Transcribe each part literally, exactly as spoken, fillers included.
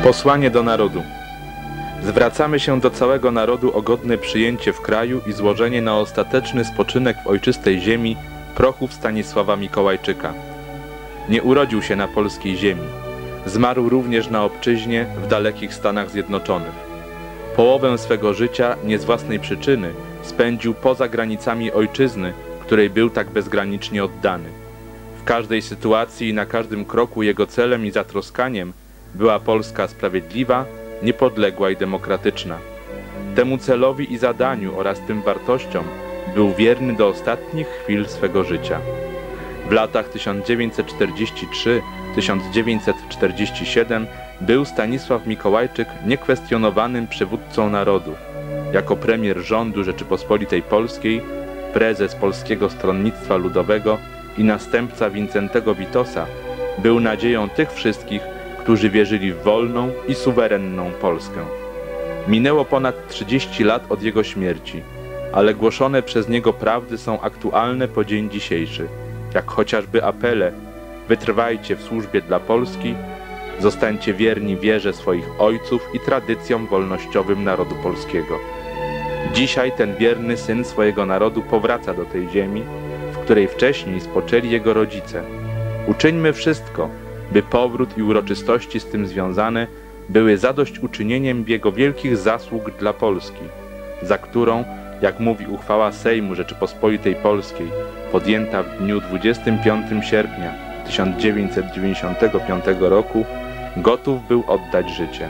Posłanie do narodu. Zwracamy się do całego narodu o godne przyjęcie w kraju i złożenie na ostateczny spoczynek w ojczystej ziemi prochów Stanisława Mikołajczyka. Nie urodził się na polskiej ziemi. Zmarł również na obczyźnie w dalekich Stanach Zjednoczonych. Połowę swego życia, nie z własnej przyczyny, spędził poza granicami ojczyzny, której był tak bezgranicznie oddany. W każdej sytuacji i na każdym kroku jego celem i zatroskaniem była Polska sprawiedliwa, niepodległa i demokratyczna. Temu celowi i zadaniu oraz tym wartościom był wierny do ostatnich chwil swego życia. W latach tysiąc dziewięćset czterdziestym trzecim do tysiąc dziewięćset czterdziestego siódmego był Stanisław Mikołajczyk niekwestionowanym przywódcą narodu. Jako premier rządu Rzeczypospolitej Polskiej, prezes Polskiego Stronnictwa Ludowego i następca Wincentego Witosa był nadzieją tych wszystkich, którzy wierzyli w wolną i suwerenną Polskę. Minęło ponad trzydzieści lat od jego śmierci, ale głoszone przez niego prawdy są aktualne po dzień dzisiejszy, jak chociażby apele: wytrwajcie w służbie dla Polski, zostańcie wierni wierze swoich ojców i tradycjom wolnościowym narodu polskiego. Dzisiaj ten wierny syn swojego narodu powraca do tej ziemi, w której wcześniej spoczęli jego rodzice. Uczyńmy wszystko, by powrót i uroczystości z tym związane były zadośćuczynieniem jego wielkich zasług dla Polski, za którą, jak mówi uchwała Sejmu Rzeczypospolitej Polskiej, podjęta w dniu dwudziestego piątego sierpnia tysiąc dziewięćset dziewięćdziesiątego piątego roku, gotów był oddać życie.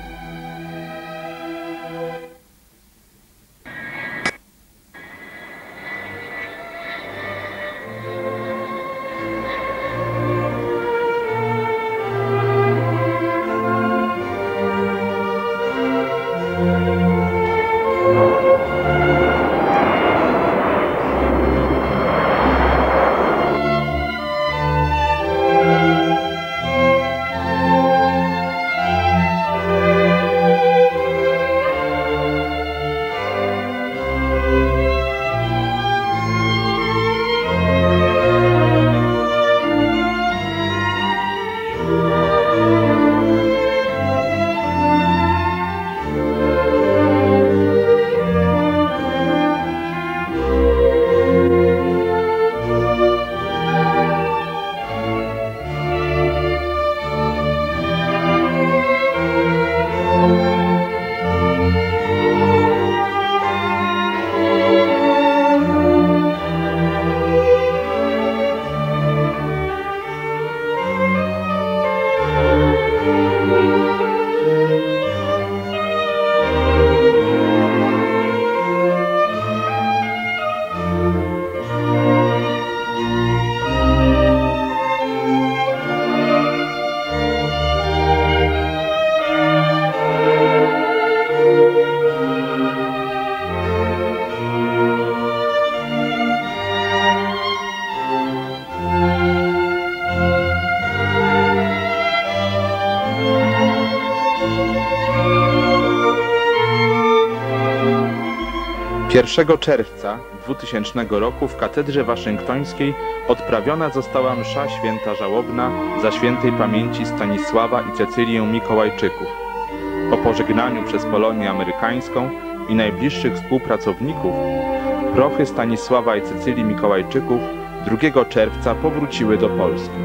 pierwszego czerwca dwutysięcznego roku w katedrze waszyngtońskiej odprawiona została msza święta żałobna za świętej pamięci Stanisława i Cecylię Mikołajczyków. Po pożegnaniu przez Polonię amerykańską i najbliższych współpracowników prochy Stanisława i Cecylii Mikołajczyków drugiego czerwca powróciły do Polski.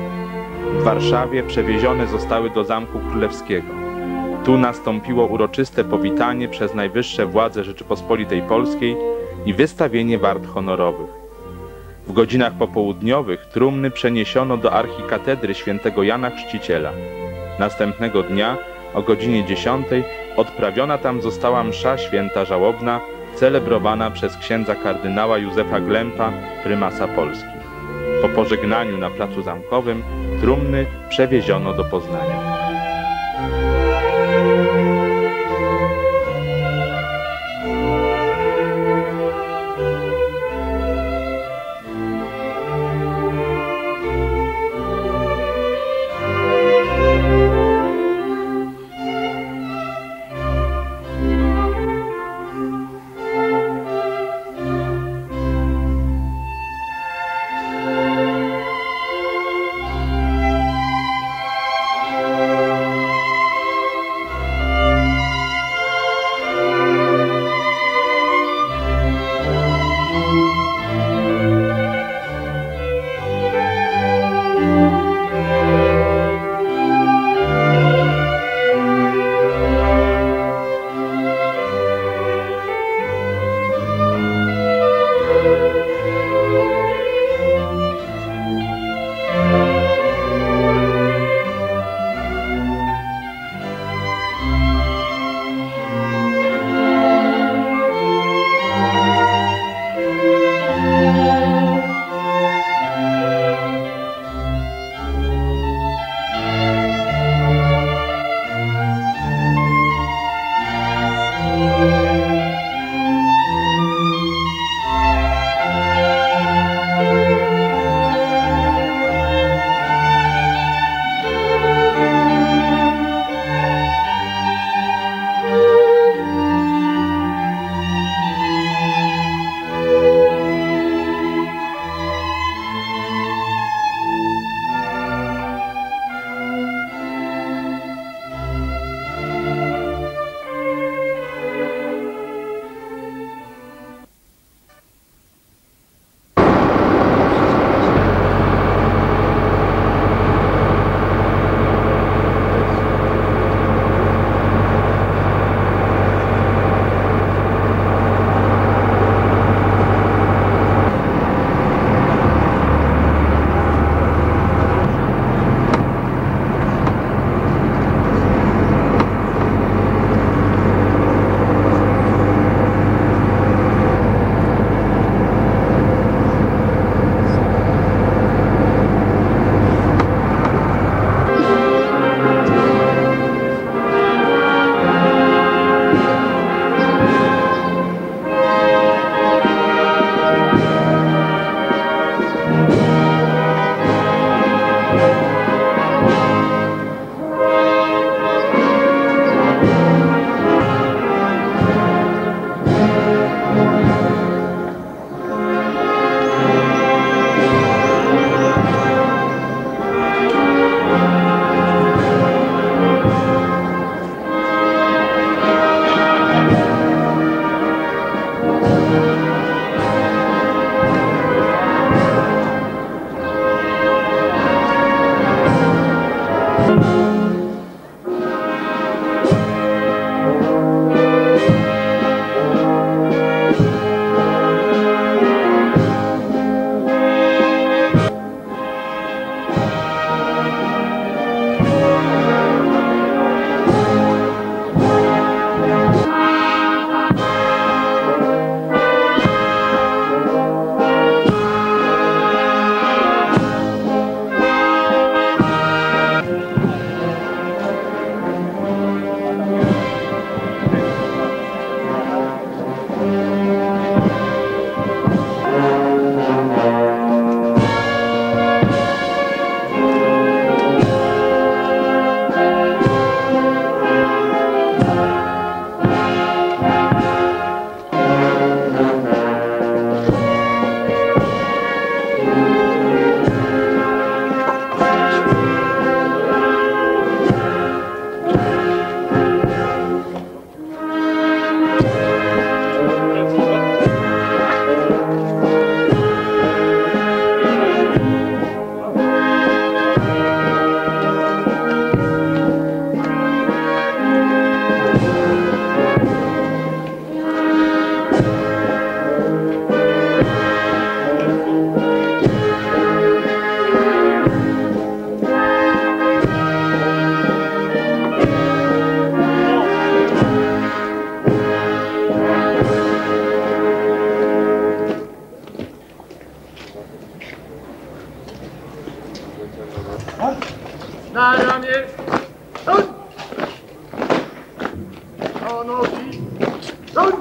W Warszawie przewiezione zostały do Zamku Królewskiego. Tu nastąpiło uroczyste powitanie przez najwyższe władze Rzeczypospolitej Polskiej i wystawienie wart honorowych. W godzinach popołudniowych trumny przeniesiono do archikatedry świętego Jana Chrzciciela. Następnego dnia o godzinie dziesiątej odprawiona tam została msza święta żałobna, celebrowana przez księdza kardynała Józefa Glempa, prymasa Polski. Po pożegnaniu na placu Zamkowym trumny przewieziono do Poznania. Panowie, rządź!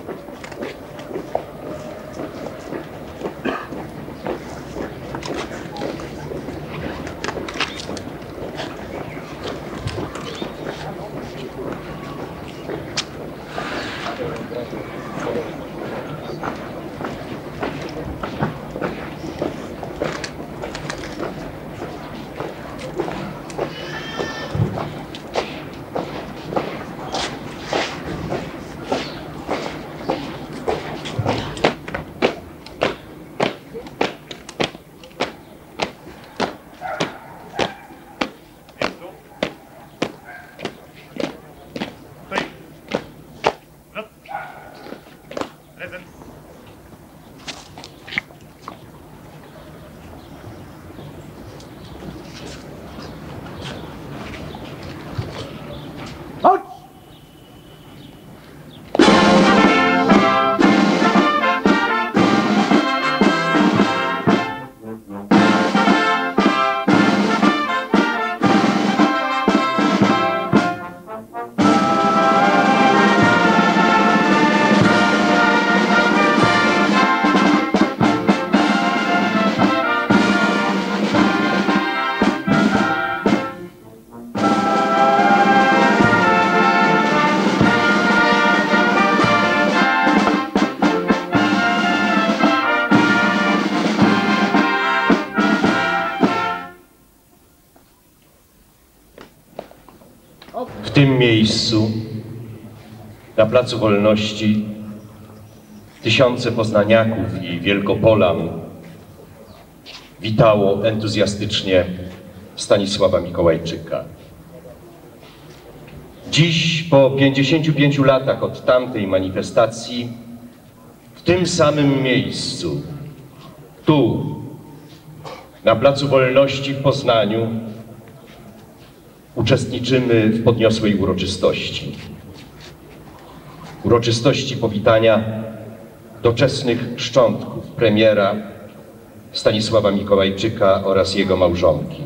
W tym miejscu, na Placu Wolności, tysiące poznaniaków i wielkopolan witało entuzjastycznie Stanisława Mikołajczyka. Dziś, po pięćdziesięciu pięciu latach od tamtej manifestacji, w tym samym miejscu, tu, na Placu Wolności w Poznaniu, uczestniczymy w podniosłej uroczystości. Uroczystości powitania doczesnych szczątków premiera Stanisława Mikołajczyka oraz jego małżonki.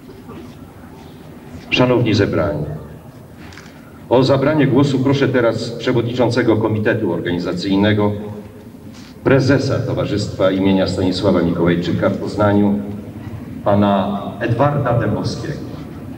Szanowni zebrani, o zabranie głosu proszę teraz przewodniczącego Komitetu Organizacyjnego, prezesa Towarzystwa imienia Stanisława Mikołajczyka w Poznaniu, pana Edwarda Dębowskiego.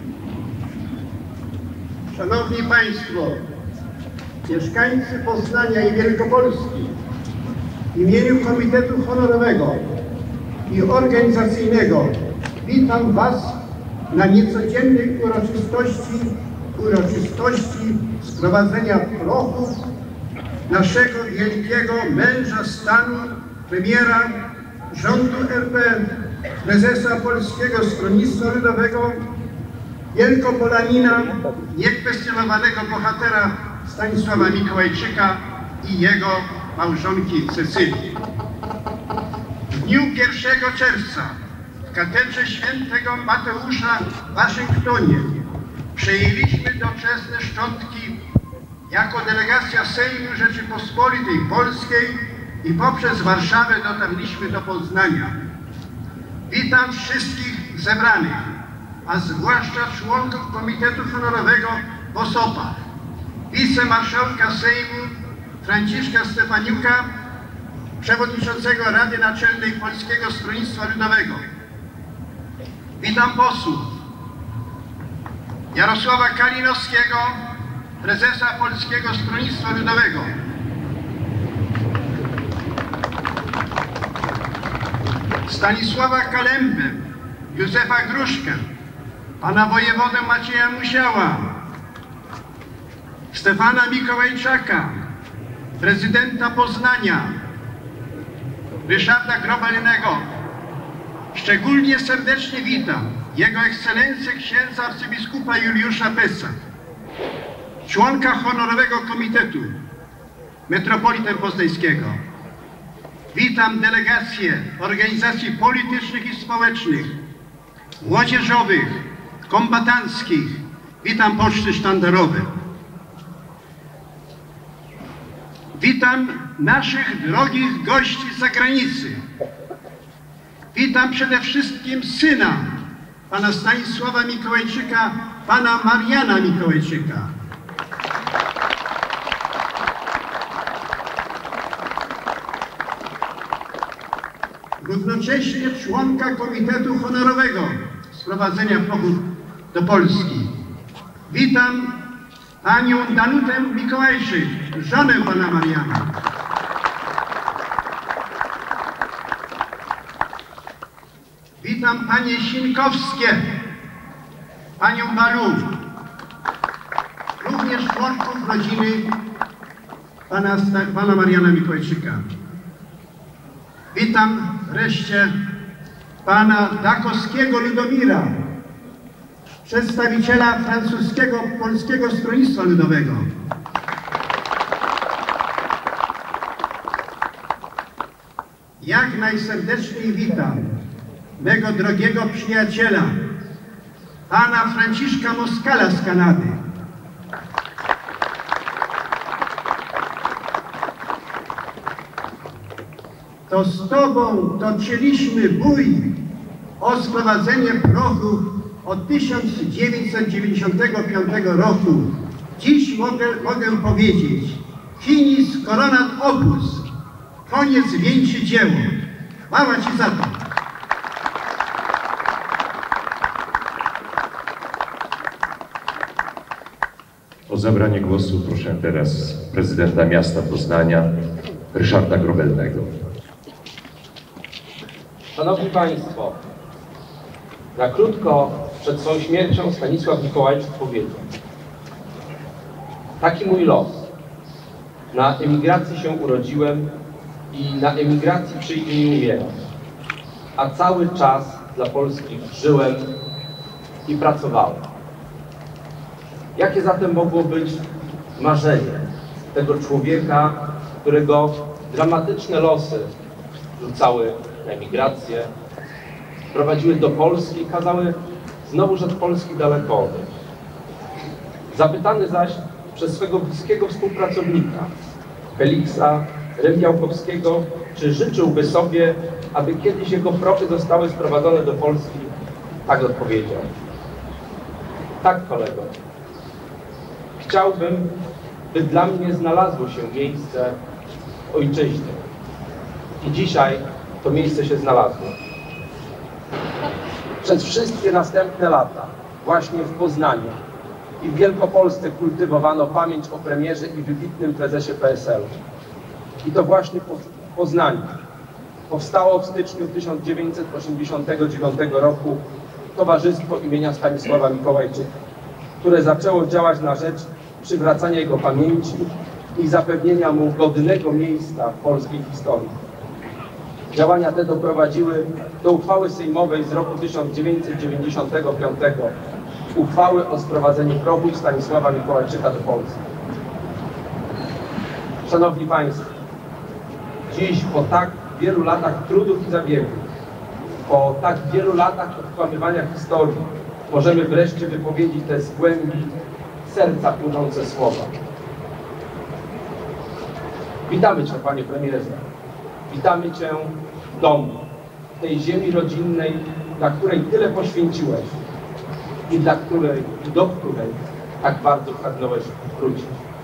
Szanowni Państwo, mieszkańcy Poznania i Wielkopolski, w imieniu Komitetu Honorowego i Organizacyjnego witam Was na niecodziennej uroczystości, uroczystości sprowadzenia prochów naszego wielkiego męża stanu, premiera rządu R P, prezesa Polskiego Stronnictwa Ludowego, wielkopolanina, niekwestionowanego bohatera Stanisława Mikołajczyka i jego małżonki Cecylii. W dniu pierwszego czerwca w katedrze świętego Mateusza w Waszyngtonie przejęliśmy doczesne szczątki jako delegacja Sejmu Rzeczypospolitej Polskiej i poprzez Warszawę dotarliśmy do Poznania. Witam wszystkich zebranych, a zwłaszcza członków Komitetu Honorowego w Osobach, wicemarszałka Sejmu Franciszka Stefaniuka, przewodniczącego Rady Naczelnej Polskiego Stronnictwa Ludowego. Witam posłów Jarosława Kalinowskiego, prezesa Polskiego Stronnictwa Ludowego. Stanisława Kalembę, Józefa Gruszkę, pana wojewodę Macieja Musiała, Stefana Mikołajczaka, prezydenta Poznania, Ryszarda Grobelnego. Szczególnie serdecznie witam Jego Ekscelencję księdza arcybiskupa Juliusza Pesa, członka honorowego komitetu metropolitę poznańskiego. Witam delegacje organizacji politycznych i społecznych, młodzieżowych, kombatanckich. Witam poczty sztandarowe. Witam naszych drogich gości z zagranicy. Witam przede wszystkim syna pana Stanisława Mikołajczyka, pana Mariana Mikołajczyka. równocześnie członka Komitetu Honorowego Sprowadzenia Prochów do Polski. Witam panią Danutę Mikołajczyk, żonę pana Mariana. Witam panie Sinkowskie, panią Balu, również członków rodziny pana, pana Mariana Mikołajczyka. Witam wreszcie pana Dakowskiego Ludomira, przedstawiciela francuskiego Polskiego Stronnictwa Ludowego. Jak najserdeczniej witam mego drogiego przyjaciela, pana Franciszka Moskala z Kanady. To z tobą toczyliśmy bój o sprowadzenie prochów od tysiąc dziewięćset dziewięćdziesiątego piątego roku. Dziś mogę, mogę powiedzieć: finis coronat opus. Koniec wieńczy dzieło. Chwała ci za to. O zabranie głosu proszę teraz prezydenta miasta Poznania, Ryszarda Grobelnego. Szanowni Państwo, na krótko przed swoją śmiercią Stanisław Mikołajczyk powiedział: taki mój los. Na emigracji się urodziłem i na emigracji przyjdzie mi umierać, a cały czas dla Polski żyłem i pracowałem. Jakie zatem mogło być marzenie tego człowieka, którego dramatyczne losy rzucały na emigrację, prowadziły do Polski i kazały znowuż od Polski daleko odejść. Zapytany zaś przez swego bliskiego współpracownika, Feliksa Rembiałkowskiego, czy życzyłby sobie, aby kiedyś jego prochy zostały sprowadzone do Polski, tak odpowiedział: tak, kolego. Chciałbym, by dla mnie znalazło się miejsce w ojczyźnie. I dzisiaj to miejsce się znalazło. Przez wszystkie następne lata właśnie w Poznaniu i w Wielkopolsce kultywowano pamięć o premierze i wybitnym prezesie P S L u. I to właśnie w Poznaniu powstało w styczniu tysiąc dziewięćset osiemdziesiątego dziewiątego roku Towarzystwo imienia Stanisława Mikołajczyka, które zaczęło działać na rzecz przywracania jego pamięci i zapewnienia mu godnego miejsca w polskiej historii. Działania te doprowadziły do uchwały sejmowej z roku tysiąc dziewięćset dziewięćdziesiątego piątego, uchwały o sprowadzeniu prochów Stanisława Mikołajczyka do Polski. Szanowni Państwo, dziś po tak wielu latach trudów i zabiegów, po tak wielu latach odkłamywania historii, możemy wreszcie wypowiedzieć te z głębi serca płynące słowa. Witamy Cię, Panie Premierze. Witamy Cię w domu, w tej ziemi rodzinnej, dla której tyle poświęciłeś i dla której, i do której tak bardzo pragnąłeś wrócić.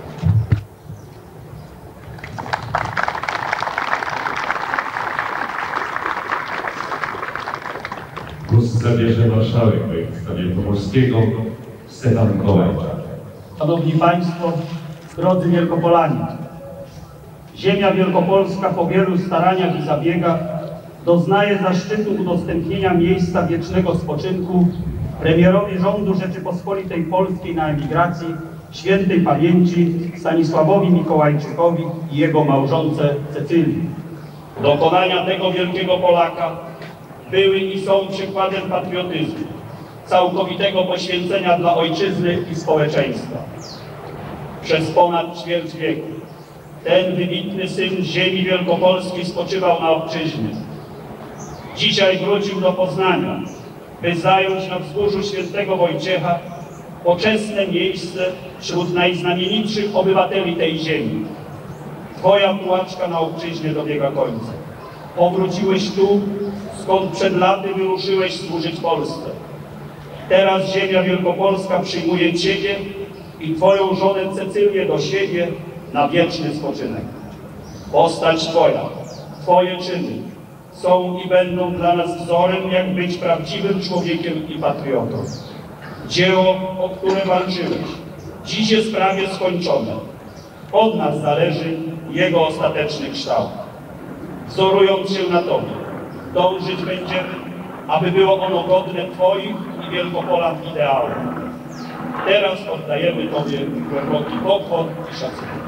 Głos zabierze marszałek województwa wielkopolskiego Stefan Kołajczak. Szanowni Państwo, drodzy Wielkopolanie, ziemia wielkopolska po wielu staraniach i zabiegach doznaje zaszczytu udostępnienia miejsca wiecznego spoczynku premierowi rządu Rzeczypospolitej Polskiej na emigracji świętej pamięci Stanisławowi Mikołajczykowi i jego małżonce Cecylii. Dokonania tego wielkiego Polaka były i są przykładem patriotyzmu, całkowitego poświęcenia dla ojczyzny i społeczeństwa. Przez ponad ćwierć wieku ten wybitny syn ziemi wielkopolskiej spoczywał na obczyźnie. Dzisiaj wrócił do Poznania, by zająć na wzgórzu świętego Wojciecha poczesne miejsce wśród najznamienitszych obywateli tej ziemi. Twoja tułaczka na obczyźnie dobiega końca. Powróciłeś tu, skąd przed laty wyruszyłeś służyć Polsce. Teraz ziemia wielkopolska przyjmuje Ciebie i Twoją żonę Cecylię do siebie na wieczny spoczynek. Postać Twoja, Twoje czyny, są i będą dla nas wzorem, jak być prawdziwym człowiekiem i patriotą. Dzieło, o które walczyłeś, dziś jest prawie skończone. Od nas zależy jego ostateczny kształt. Wzorując się na Tobie, dążyć będziemy, aby było ono godne Twoich i Wielkopolan ideałów. Teraz oddajemy Tobie głęboki pochwał i szacunek.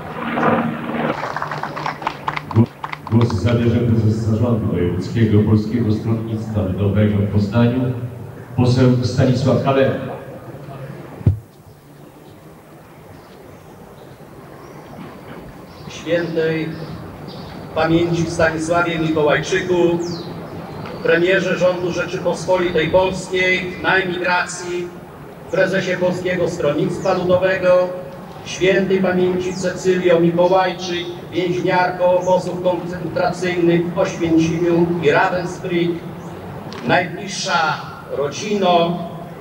Głos zabierze prezes Zarządu Wojewódzkiego Polskiego Stronnictwa Ludowego w Poznaniu, poseł Stanisław Halera. Świętej pamięci Stanisławie Mikołajczyku, premierze rządu Rzeczypospolitej Polskiej na emigracji, prezesie Polskiego Stronnictwa Ludowego, świętej pamięci Cecylio Mikołajczyk, więźniarko obozów koncentracyjnych w Oświęcimiu i Ravensbrück, najbliższa rodzino,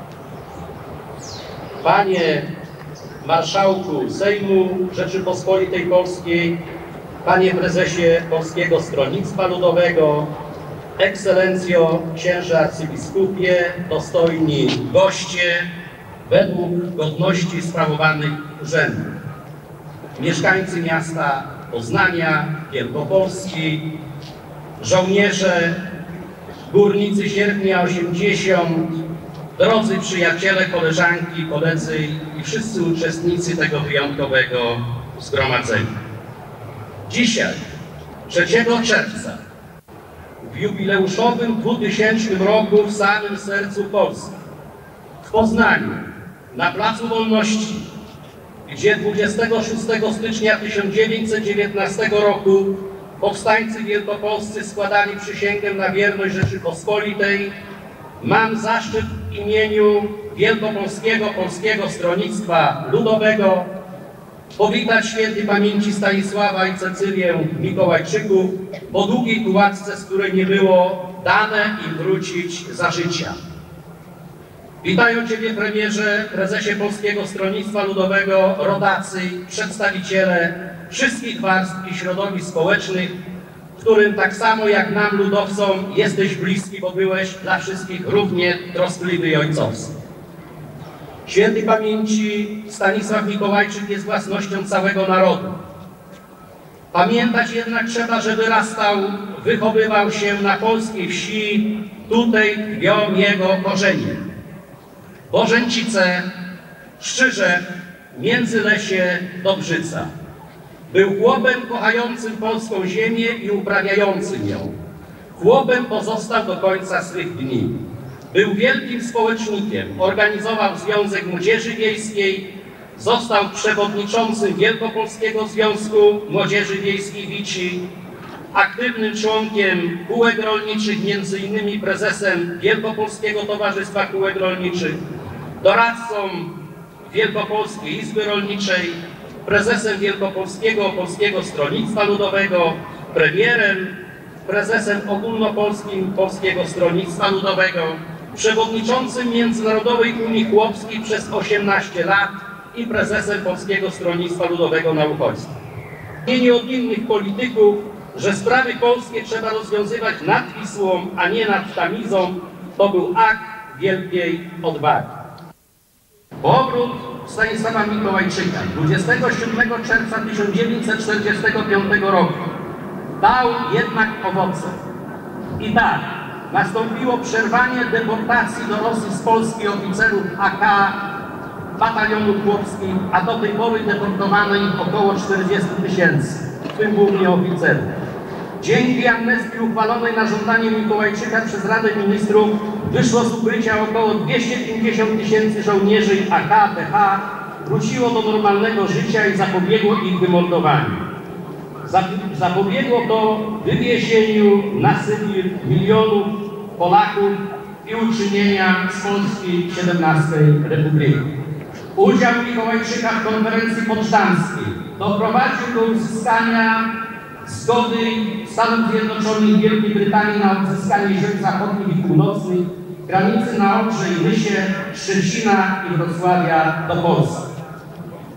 panie marszałku Sejmu Rzeczypospolitej Polskiej, panie prezesie Polskiego Stronnictwa Ludowego, ekscelencjo, księże arcybiskupie, dostojni goście, według godności sprawowanych urzędów, mieszkańcy miasta Poznania, Wielkopolski, żołnierze, górnicy Sierpnia osiemdziesiąt, drodzy przyjaciele, koleżanki, koledzy i wszyscy uczestnicy tego wyjątkowego zgromadzenia. Dzisiaj, trzeciego czerwca, w jubileuszowym dwutysięcznym roku w samym sercu Polski, w Poznaniu, na Placu Wolności, gdzie dwudziestego szóstego stycznia tysiąc dziewięćset dziewiętnastego roku powstańcy wielkopolscy składali przysięgę na wierność Rzeczypospolitej, mam zaszczyt w imieniu Wielkopolskiego Polskiego Stronnictwa Ludowego powitać świętej pamięci Stanisława i Cecylię Mikołajczyków po długiej tułacce, z której nie było dane im wrócić za życia. Witają Ciebie, premierze, prezesie Polskiego Stronnictwa Ludowego, rodacy, przedstawiciele wszystkich warstw i środowisk społecznych, którym tak samo jak nam, ludowcom, jesteś bliski, bo byłeś dla wszystkich równie troskliwy i ojcowski. Świętej pamięci Stanisław Mikołajczyk jest własnością całego narodu. Pamiętać jednak trzeba, że wyrastał, wychowywał się na polskiej wsi, tutaj tkwią jego korzenie. Bożęcice, Szczyżew, Międzylesie, Dobrzyca. Był chłopem kochającym polską ziemię i uprawiającym ją. Chłopem pozostał do końca swych dni. Był wielkim społecznikiem, organizował Związek Młodzieży Wiejskiej, został przewodniczącym Wielkopolskiego Związku Młodzieży Wiejskiej Wici, aktywnym członkiem kółek rolniczych, między innymi prezesem Wielkopolskiego Towarzystwa Kółek Rolniczych, doradcą Wielkopolskiej Izby Rolniczej, prezesem Wielkopolskiego Polskiego Stronnictwa Ludowego, premierem, prezesem ogólnopolskim Polskiego Stronnictwa Ludowego, przewodniczącym Międzynarodowej Unii Chłopskiej przez osiemnaście lat i prezesem Polskiego Stronnictwa Ludowego na uchodźstwie. Nie od innych polityków, że sprawy polskie trzeba rozwiązywać nad Wisłą, a nie nad Tamizą, to był akt wielkiej odwagi. Powrót Stanisława Mikołajczyka dwudziestego siódmego czerwca tysiąc dziewięćset czterdziestego piątego roku dał jednak owoce. I tak, nastąpiło przerwanie deportacji do Rosji z Polski oficerów A K batalionów chłopskich, a do tej pory deportowano ich około czterdziestu tysięcy, w tym głównie oficerów. Dzięki amnestii uchwalonej na żądanie Mikołajczyka przez Radę Ministrów wyszło z ukrycia około dwieście pięćdziesiąt tysięcy żołnierzy A K P H, wróciło do normalnego życia i zapobiegło ich wymordowaniu. Zapobiegło to wywiezieniu na Sybir milionów Polaków i uczynienia z Polski siedemnastej Republiki. Udział Mikołajczyka w konferencji potsdamskiej doprowadził do uzyskania zgody Stanów Zjednoczonych i Wielkiej Brytanii na odzyskanie ziem zachodnich i północnych, granicy na Odrze i Nysie, Szczecina i Wrocławia do Polski.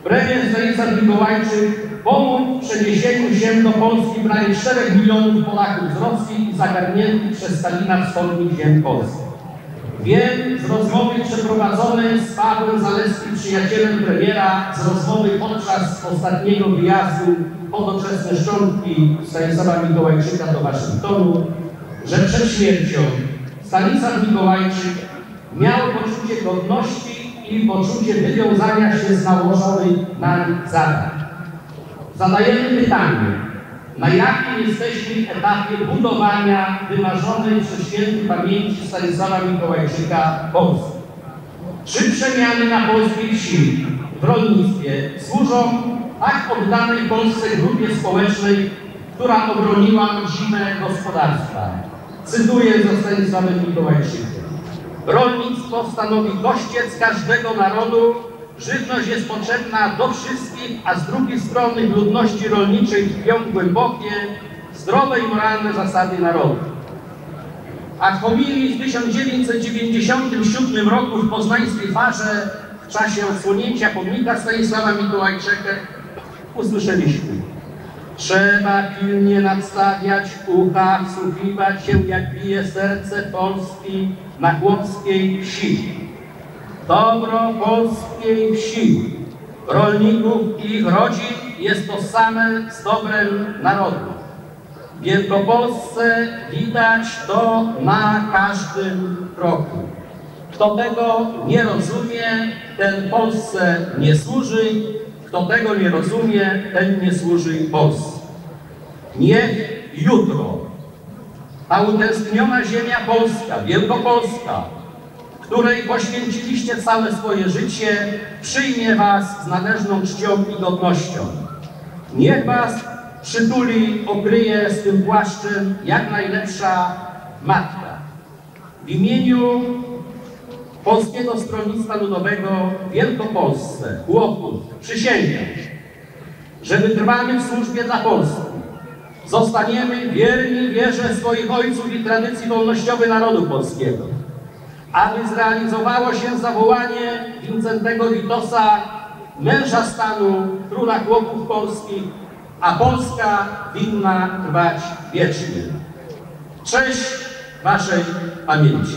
premier Stanisław Mikołajczyk pomógł w przeniesieniu się do Polski prawie czterech milionów Polaków z Rosji i zagarniętych przez Stalina wschodnich ziem Polski. Wiem z rozmowy przeprowadzonej z Pawłem Zalewskim, przyjacielem premiera, z rozmowy podczas ostatniego wyjazdu podoczesne szczątki Stanisława Mikołajczyka do Waszyngtonu, że przed śmiercią Stanisław Mikołajczyk miał poczucie godności i poczucie wywiązania się z nałożonych nań zadań. Zadajemy pytanie, na jakim jesteśmy etapie budowania wymarzonej przez świętej pamięci Stanisława Mikołajczyka Polski? Czy przemiany na polskiej wsi w rolnictwie służą tak oddanej Polsce grupie społecznej, która obroniła rodzimę gospodarstwa? Cytuję ze Stanisławem Mikołajczykiem. Rolnictwo stanowi kościec każdego narodu, żywność jest potrzebna do wszystkich, a z drugiej strony ludności rolniczej tkwią głębokie, zdrowe i moralne zasady narodu. A w homilii w tysiąc dziewięćset dziewięćdziesiątym siódmym roku w poznańskiej Farze w czasie odsłonięcia pomnika Stanisława Mikołajczyka usłyszeliśmy: trzeba pilnie nadstawiać ucha, wsłuchiwać się, jak bije serce Polski na chłopskiej wsi. Dobro polskiej wsi, rolników i ich rodzin jest to same z dobrem narodu. W Wielkopolsce widać to na każdym kroku. Kto tego nie rozumie, ten Polsce nie służy. Kto tego nie rozumie, ten nie służy Polsce. Niech jutro ta utęskniona ziemia polska, Wielkopolska, której poświęciliście całe swoje życie, przyjmie was z należną czcią i godnością. Niech was przytuli, okryje z tym płaszczem jak najlepsza matka. W imieniu Polskiego Stronnictwa Ludowego w Wielkopolsce, chłopów, przysięgam, że wytrwamy w służbie dla Polski. Zostaniemy wierni wierze swoich ojców i tradycji wolnościowej narodu polskiego. Aby zrealizowało się zawołanie Wincentego Witosa, męża stanu, króla chłopów polskich, a Polska winna trwać wiecznie. Cześć waszej pamięci.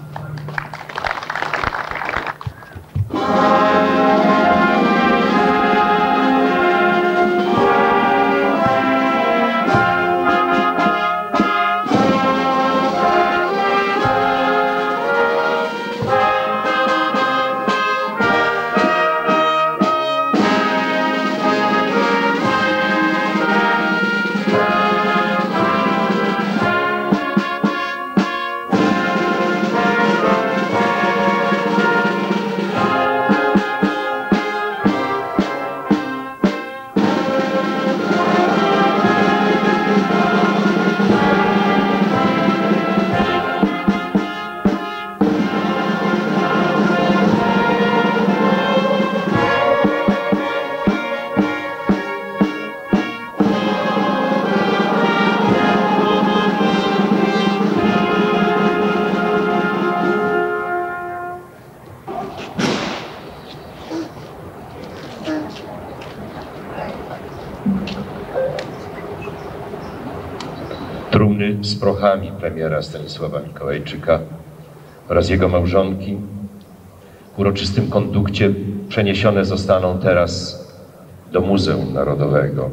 Trumny z prochami premiera Stanisława Mikołajczyka oraz jego małżonki w uroczystym kondukcie przeniesione zostaną teraz do Muzeum Narodowego.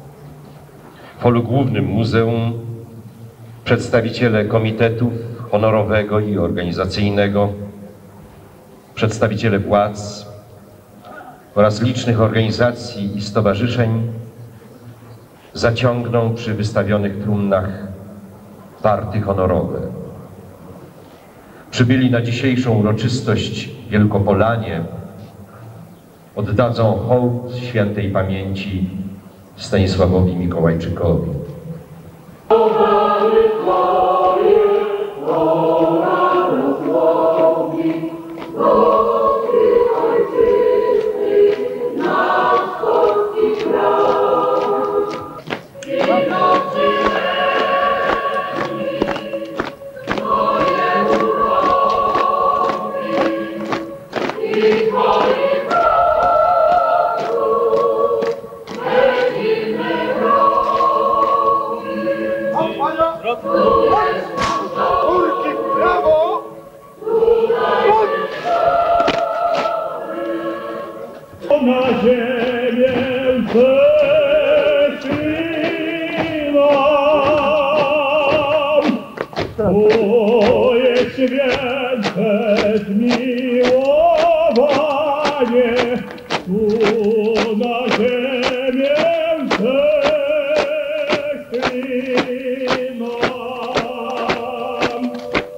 W holu głównym muzeum przedstawiciele Komitetu Honorowego i Organizacyjnego, przedstawiciele władz oraz licznych organizacji i stowarzyszeń zaciągną przy wystawionych trumnach party honorowe. Przybyli na dzisiejszą uroczystość Wielkopolanie oddadzą hołd świętej pamięci Stanisławowi Mikołajczykowi. Thank you. Kurki w prawo! Na ziemię zeszłam, Twoje święte zmiłowanie, tu na ziemię zeszłam.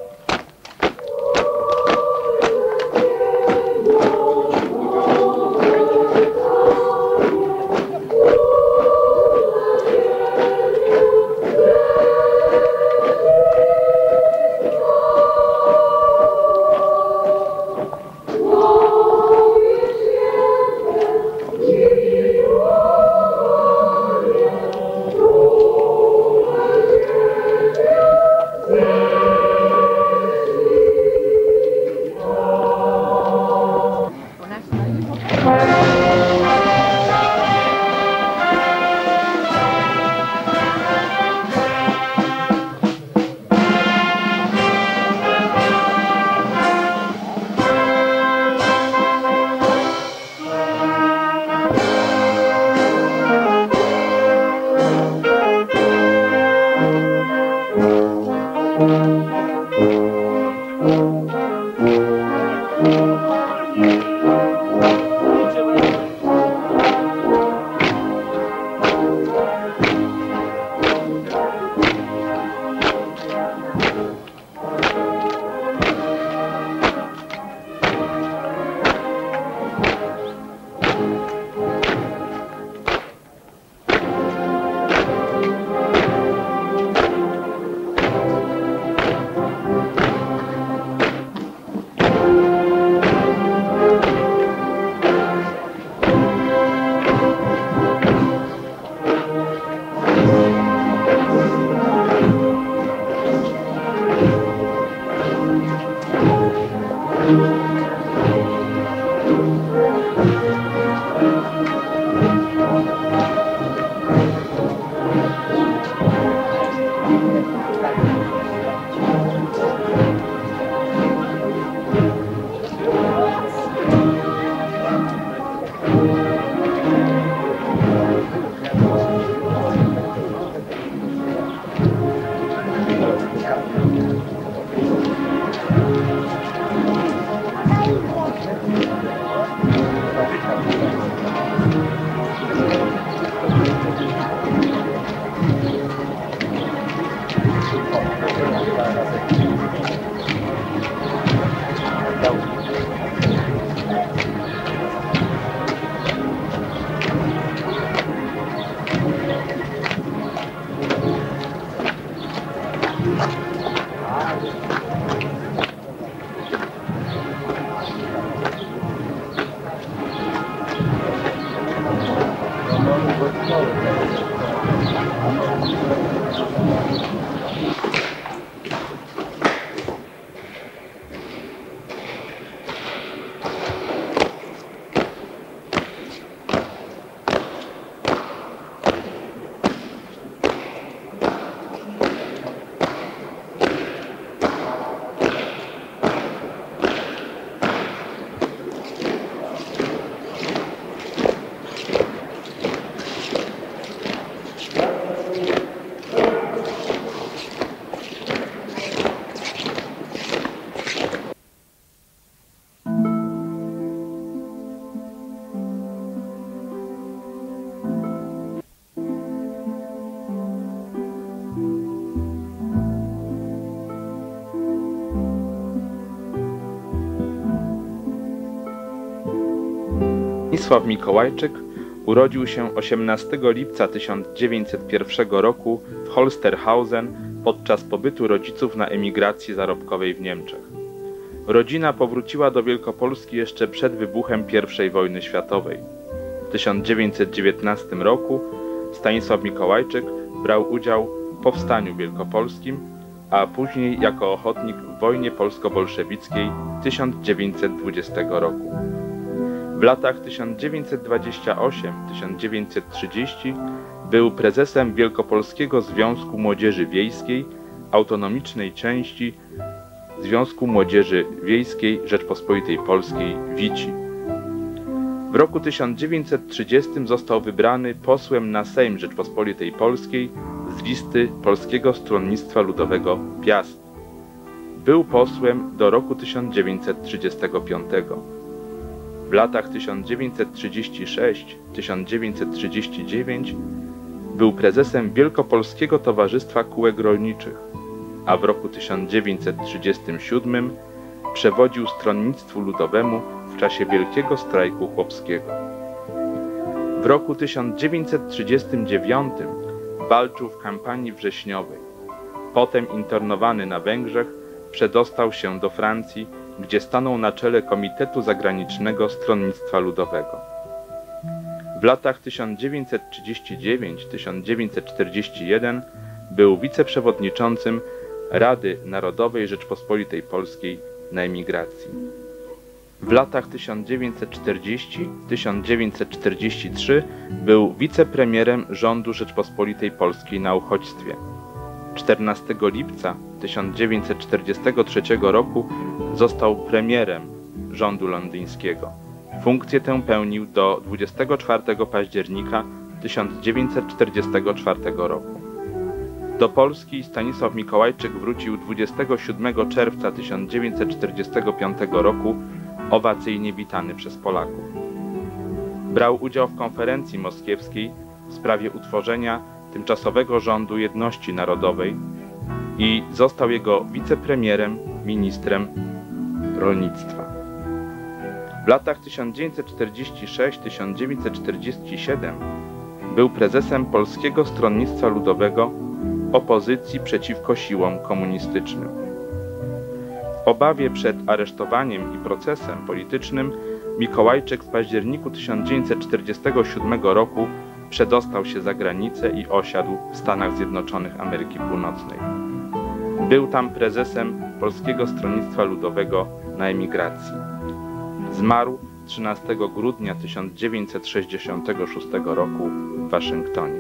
Stanisław Mikołajczyk urodził się osiemnastego lipca tysiąc dziewięćset pierwszego roku w Holsterhausen podczas pobytu rodziców na emigracji zarobkowej w Niemczech. Rodzina powróciła do Wielkopolski jeszcze przed wybuchem pierwszej wojny światowej. W tysiąc dziewięćset dziewiętnastym roku Stanisław Mikołajczyk brał udział w Powstaniu Wielkopolskim, a później jako ochotnik w wojnie polsko-bolszewickiej tysiąc dziewięćset dwudziestego roku. W latach tysiąc dziewięćset dwudziestym ósmym do tysiąc dziewięćset trzydziestego był prezesem Wielkopolskiego Związku Młodzieży Wiejskiej, autonomicznej części Związku Młodzieży Wiejskiej Rzeczpospolitej Polskiej Wici. W roku tysiąc dziewięćset trzydziestym został wybrany posłem na Sejm Rzeczpospolitej Polskiej z listy Polskiego Stronnictwa Ludowego Piast. Był posłem do roku tysiąc dziewięćset trzydziestego piątego. W latach tysiąc dziewięćset trzydziestym szóstym do tysiąc dziewięćset trzydziestego dziewiątego był prezesem Wielkopolskiego Towarzystwa Kółek Rolniczych, a w roku tysiąc dziewięćset trzydziestym siódmym przewodził Stronnictwu Ludowemu w czasie Wielkiego Strajku Chłopskiego. W roku tysiąc dziewięćset trzydziestym dziewiątym walczył w kampanii wrześniowej. Potem internowany na Węgrzech przedostał się do Francji, gdzie stanął na czele Komitetu Zagranicznego Stronnictwa Ludowego. W latach tysiąc dziewięćset trzydziestym dziewiątym do tysiąc dziewięćset czterdziestego pierwszego był wiceprzewodniczącym Rady Narodowej Rzeczpospolitej Polskiej na emigracji. W latach tysiąc dziewięćset czterdziestym do tysiąc dziewięćset czterdziestego trzeciego był wicepremierem rządu Rzeczpospolitej Polskiej na uchodźstwie. czternastego lipca tysiąc dziewięćset czterdziestego trzeciego roku został premierem rządu londyńskiego. Funkcję tę pełnił do dwudziestego czwartego października tysiąc dziewięćset czterdziestego czwartego roku. Do Polski Stanisław Mikołajczyk wrócił dwudziestego siódmego czerwca tysiąc dziewięćset czterdziestego piątego roku, owacyjnie witany przez Polaków. Brał udział w konferencji moskiewskiej w sprawie utworzenia tymczasowego rządu jedności narodowej i został jego wicepremierem, ministrem rolnictwa. W latach tysiąc dziewięćset czterdziestym szóstym do tysiąc dziewięćset czterdziestego siódmego był prezesem Polskiego Stronnictwa Ludowego opozycji przeciwko siłom komunistycznym. W obawie przed aresztowaniem i procesem politycznym Mikołajczyk w październiku tysiąc dziewięćset czterdziestego siódmego roku przedostał się za granicę i osiadł w Stanach Zjednoczonych Ameryki Północnej. Był tam prezesem Polskiego Stronnictwa Ludowego na emigracji. Zmarł trzynastego grudnia tysiąc dziewięćset sześćdziesiątego szóstego roku w Waszyngtonie.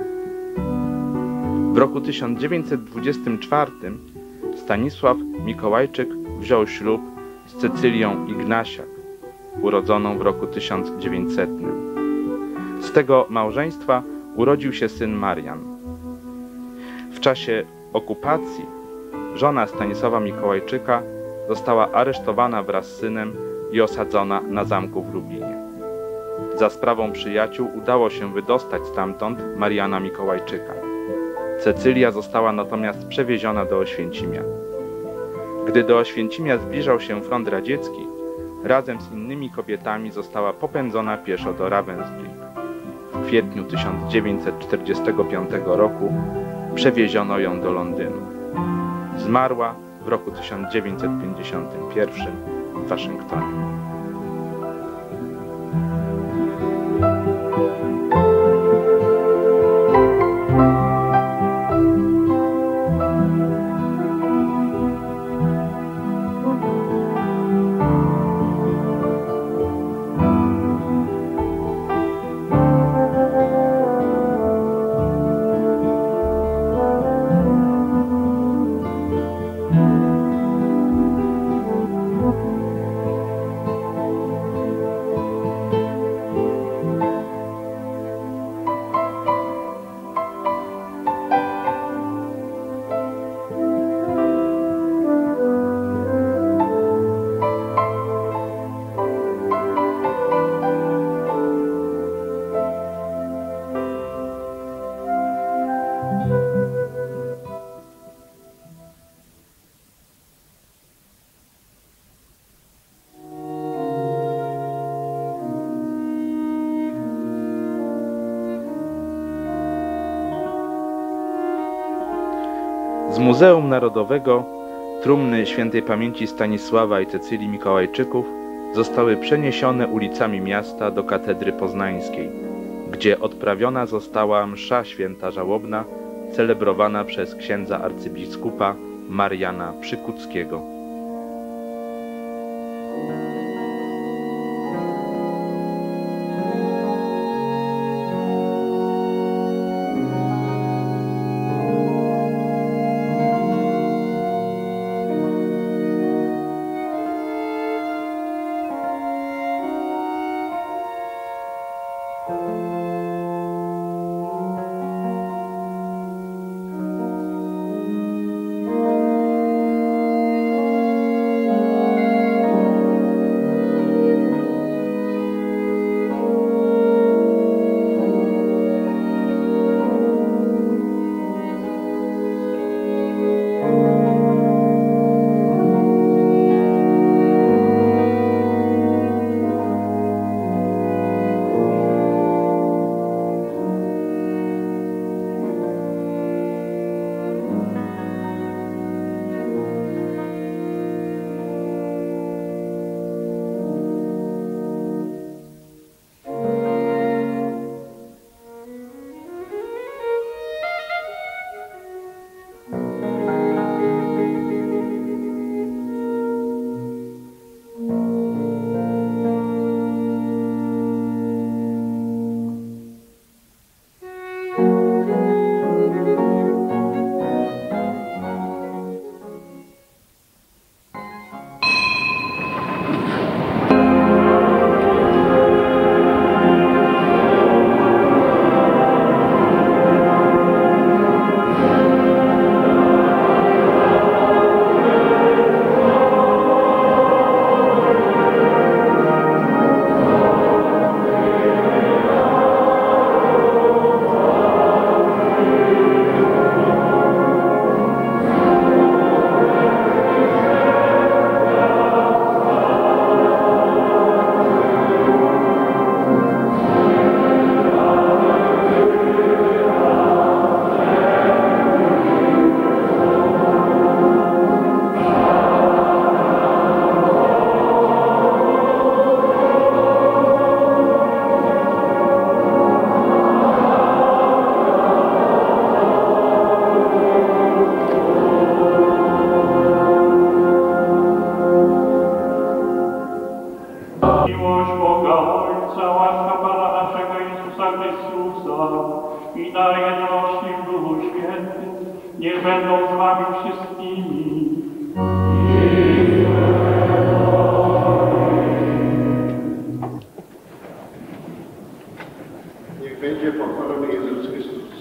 W roku tysiąc dziewięćset dwudziestym czwartym Stanisław Mikołajczyk wziął ślub z Cecylią Ignasiak, urodzoną w roku tysiąc dziewięćsetnym. Z tego małżeństwa urodził się syn Marian. W czasie okupacji żona Stanisława Mikołajczyka została aresztowana wraz z synem i osadzona na zamku w Lublinie. Za sprawą przyjaciół udało się wydostać stamtąd Mariana Mikołajczyka. Cecylia została natomiast przewieziona do Oświęcimia. Gdy do Oświęcimia zbliżał się front radziecki, razem z innymi kobietami została popędzona pieszo do Ravensbrück. W kwietniu tysiąc dziewięćset czterdziestego piątego roku przewieziono ją do Londynu. Zmarła w roku tysiąc dziewięćset pięćdziesiątym pierwszym w Waszyngtonie. Z Muzeum Narodowego trumny świętej pamięci Stanisława i Cecylii Mikołajczyków zostały przeniesione ulicami miasta do katedry poznańskiej, gdzie odprawiona została msza święta żałobna celebrowana przez księdza arcybiskupa Mariana Przykuckiego. i na jedności w Duchu Świętym, niech będą z wami wszystkimi. Niech będzie pochwalony Jezus Chrystus.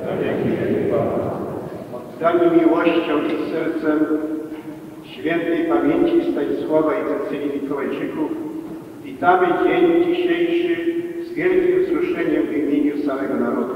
Oddani miłością i sercem świętej pamięci Stanisława i Cecylii Mikołajczyków witamy dzień dzisiejszy z wielkim wzruszeniem w imieniu całego narodu.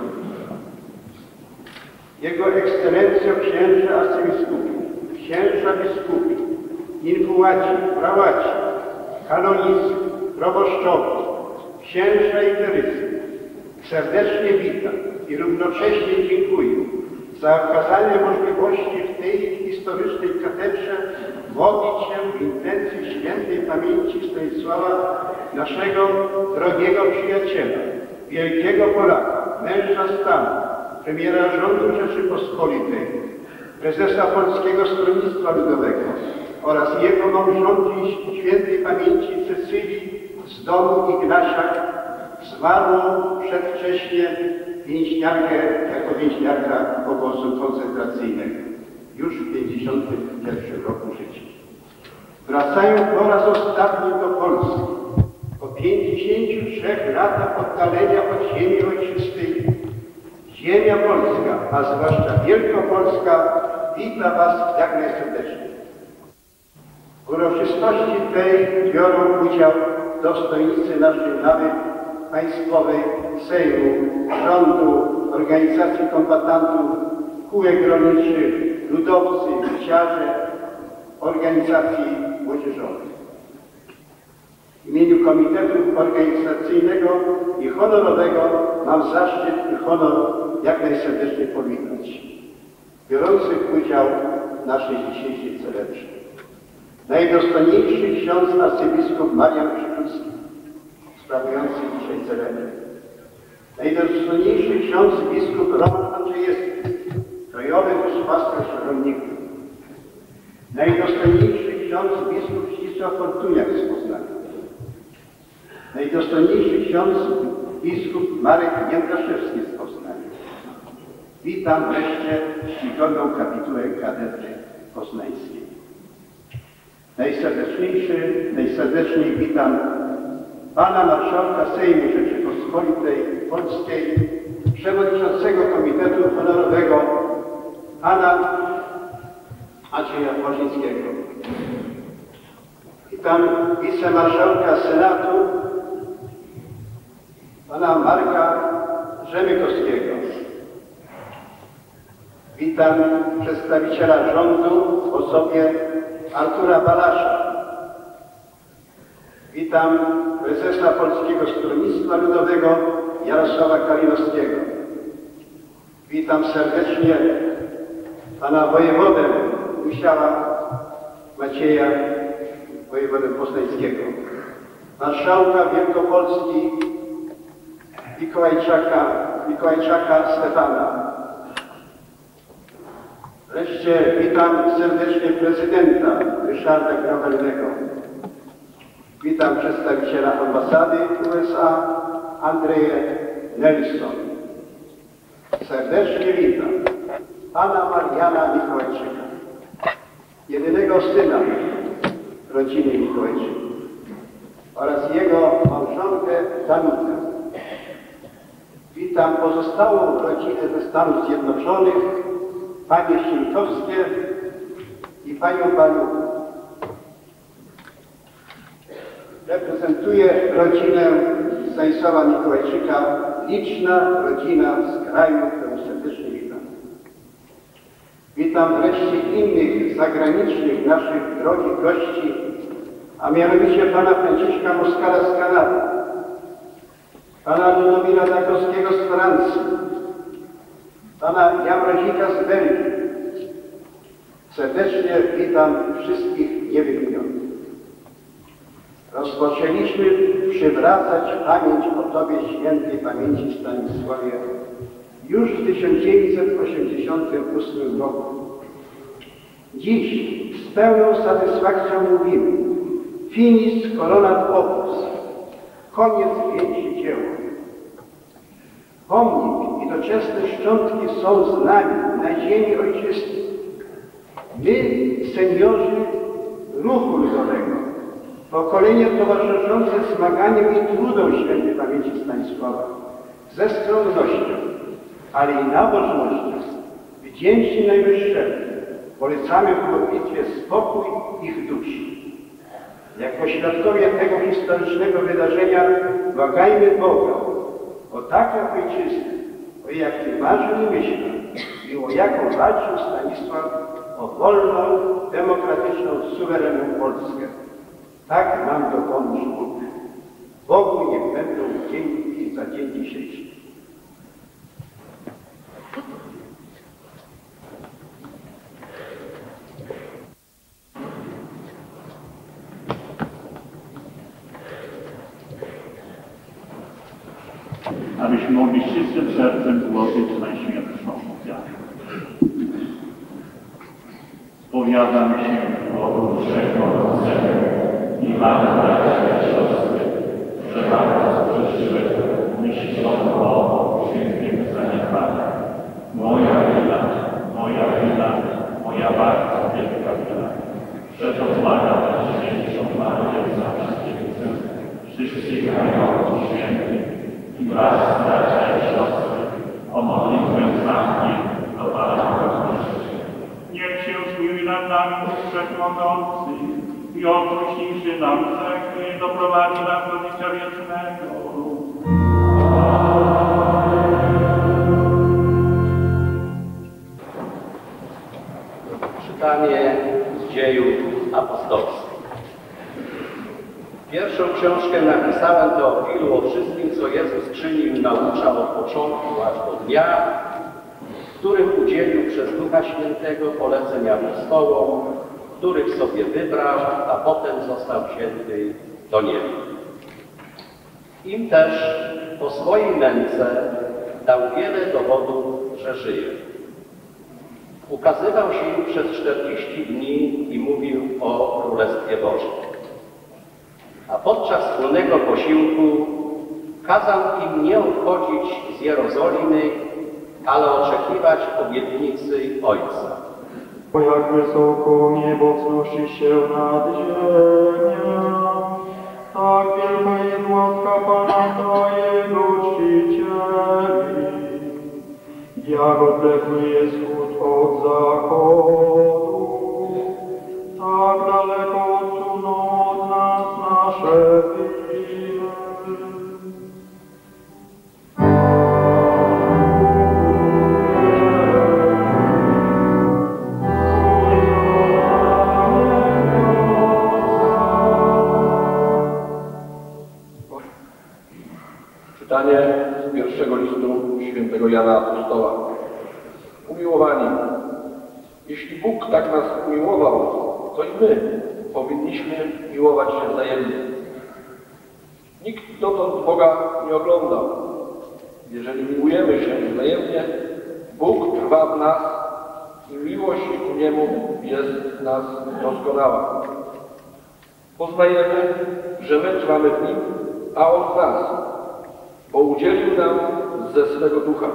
Jego ekscelencjo księże arcybiskupi, księża biskupi, infułaci, prałaci, kanonicy, proboszczowie, księża i klerycy, serdecznie witam i równocześnie dziękuję za okazanie możliwości w tej historycznej katedrze modlić się w intencji świętej pamięci Stanisława, naszego drogiego przyjaciela, wielkiego Polaka, męża stanu, premiera rządu Rzeczypospolitej, prezesa Polskiego Stronnictwa Ludowego oraz jego małżonki świętej pamięci Cecylii z domu Ignasiak, zmarłą przedwcześnie więźniarkę jako więźniarka obozu koncentracyjnego, już w pięćdziesiątym pierwszym roku życia. Wracają po raz ostatni do Polski, po pięćdziesięciu trzech latach oddalenia od ziemi ojczystej. Ziemia polska, a zwłaszcza Wielkopolska, wita was jak najserdeczniej. W uroczystości tej biorą udział dostojnicy naszej nawy państwowej, Sejmu, rządu, organizacji kombatantów, kółek rolniczych, ludowcy, wisiarze, organizacji młodzieżowych. W imieniu Komitetu Organizacyjnego i Honorowego mam zaszczyt i honor jak najserdeczniej powitać biorących udział w naszej dzisiejszej celebrze. Najdostojniejszy ksiądz arcybiskup Marian Krzyżowski, sprawujący dzisiaj celebrę. Najdostojniejszy ksiądz biskup Roman Andrzejewski, krajowy duszpasterz rolników. Najdostojniejszy ksiądz biskup Zdzisław Fortuniak z Poznania. Najdostojniejszy ksiądz biskup Marek Jędraszewski z Poznania. Witam wreszcie czcigodną kapitułę katedry poznańskiej. Najserdeczniejszy, najserdeczniej witam pana marszałka Sejmu Rzeczypospolitej Polskiej, przewodniczącego Komitetu Honorowego, pana Macieja Płażyńskiego. Witam wicemarszałka Senatu, pana Marka Rzemykowskiego. Witam przedstawiciela rządu w osobie Artura Balasza. Witam prezesa Polskiego Stronnictwa Ludowego Jarosława Kalinowskiego. Witam serdecznie pana wojewodę Musiała Macieja, wojewodę poznańskiego, marszałka Wielkopolski Mikołajczaka, Mikołajczaka Stefana. Wreszcie witam serdecznie prezydenta Ryszarda Krawalnego. Witam przedstawiciela ambasady U S A Andrzeja Nelson. Serdecznie witam pana Mariana Mikołajczyka, jedynego syna rodziny Mikołajczyków, oraz jego małżonkę Danutę. Witam pozostałą rodzinę ze Stanów Zjednoczonych, panie Ścińkowskie i panią Baniukę. Reprezentuję rodzinę Stanisława Mikołajczyka, liczna rodzina z kraju, którą serdecznie witam. Witam wreszcie innych zagranicznych naszych drogich gości, a mianowicie pana Franciszka Moskala z Kanady, pana Ludomira Dagowskiego z Francji, pana Jamrozika z Belgii. Serdecznie witam wszystkich niewymienionych. Rozpoczęliśmy przywracać pamięć o Tobie świętej pamięci Stanisławie już w tysiąc dziewięćset osiemdziesiątym ósmym roku. Dziś z pełną satysfakcją mówimy: finis coronat opus, koniec wieńczy dzieła. Pomnik i doczesne szczątki są z nami na ziemi ojczystej. My, seniorzy ruchu ludowego, pokolenie towarzyszące zmaganiom i trudom świętej pamięci Stanisława, ze skromnością, ale i nabożnością, wdzięczni Najwyższemu, polecamy w modlitwie spokój ich duszy. Jako świadkowie tego historycznego wydarzenia błagajmy Boga o taką ojczyznę, o jakiej marzył i myślał i o jaką walczył Stanisław, o wolną, demokratyczną, suwerenną Polskę. Tak nam dopomóż Bóg. Bogu niech będą dzięki za dzień dzisiejszy. Abyśmy mogli czystym sercem złożyć najświętszą ofiarę. Spowiadam się Bogu Wszechmogącemu i Wam, bracia i siostry, że bardzo zgrzeszyłem myślą o świętym zaniedbaniu. Moja wina, moja wina, moja bardzo wielka wina. Przeto zmagam Najświętszą Maryję Zawsze, wszystkich aniołów świętych i Was, bracia i siostry, o modlitwę za mnie do Pana Boga. Niech się zmiłuje nad nami Wszechmogący i odpuściwszy nam grzechy, doprowadzi nas do życia wiecznego. Czytanie z Dziejów Apostolskich. Pierwszą książkę napisałem Teofilu o wszystkim, co Jezus czynił i nauczał od początku aż do dnia, w którym udzielił przez Ducha Świętego poleceń apostołom, których sobie wybrał, a potem został wzięty do nieba. Im też po swojej męce dał wiele dowodów, że żyje. Ukazywał się im przez czterdzieści dni i mówił o Królestwie Bożym. A podczas wspólnego posiłku kazał im nie odchodzić z Jerozolimy, ale oczekiwać obietnicy Ojca. Bo jak wysoko niebo wznosi się nad ziemią, Tak wielka jest łaska Pana Twojego czcicieli, jak odległy jest wschód od zachodu, tak daleko odsunął od nas nasze winy. Czytanie z pierwszego listu świętego Jana Apostoła. Umiłowani, jeśli Bóg tak nas umiłował, to i my powinniśmy miłować się wzajemnie. Nikt dotąd Boga nie oglądał. Jeżeli miłujemy się wzajemnie, Bóg trwa w nas i miłość ku Niemu jest w nas doskonała. Poznajemy, że my trwamy w Nim, a On w nas, bo udzielił nam ze swego ducha.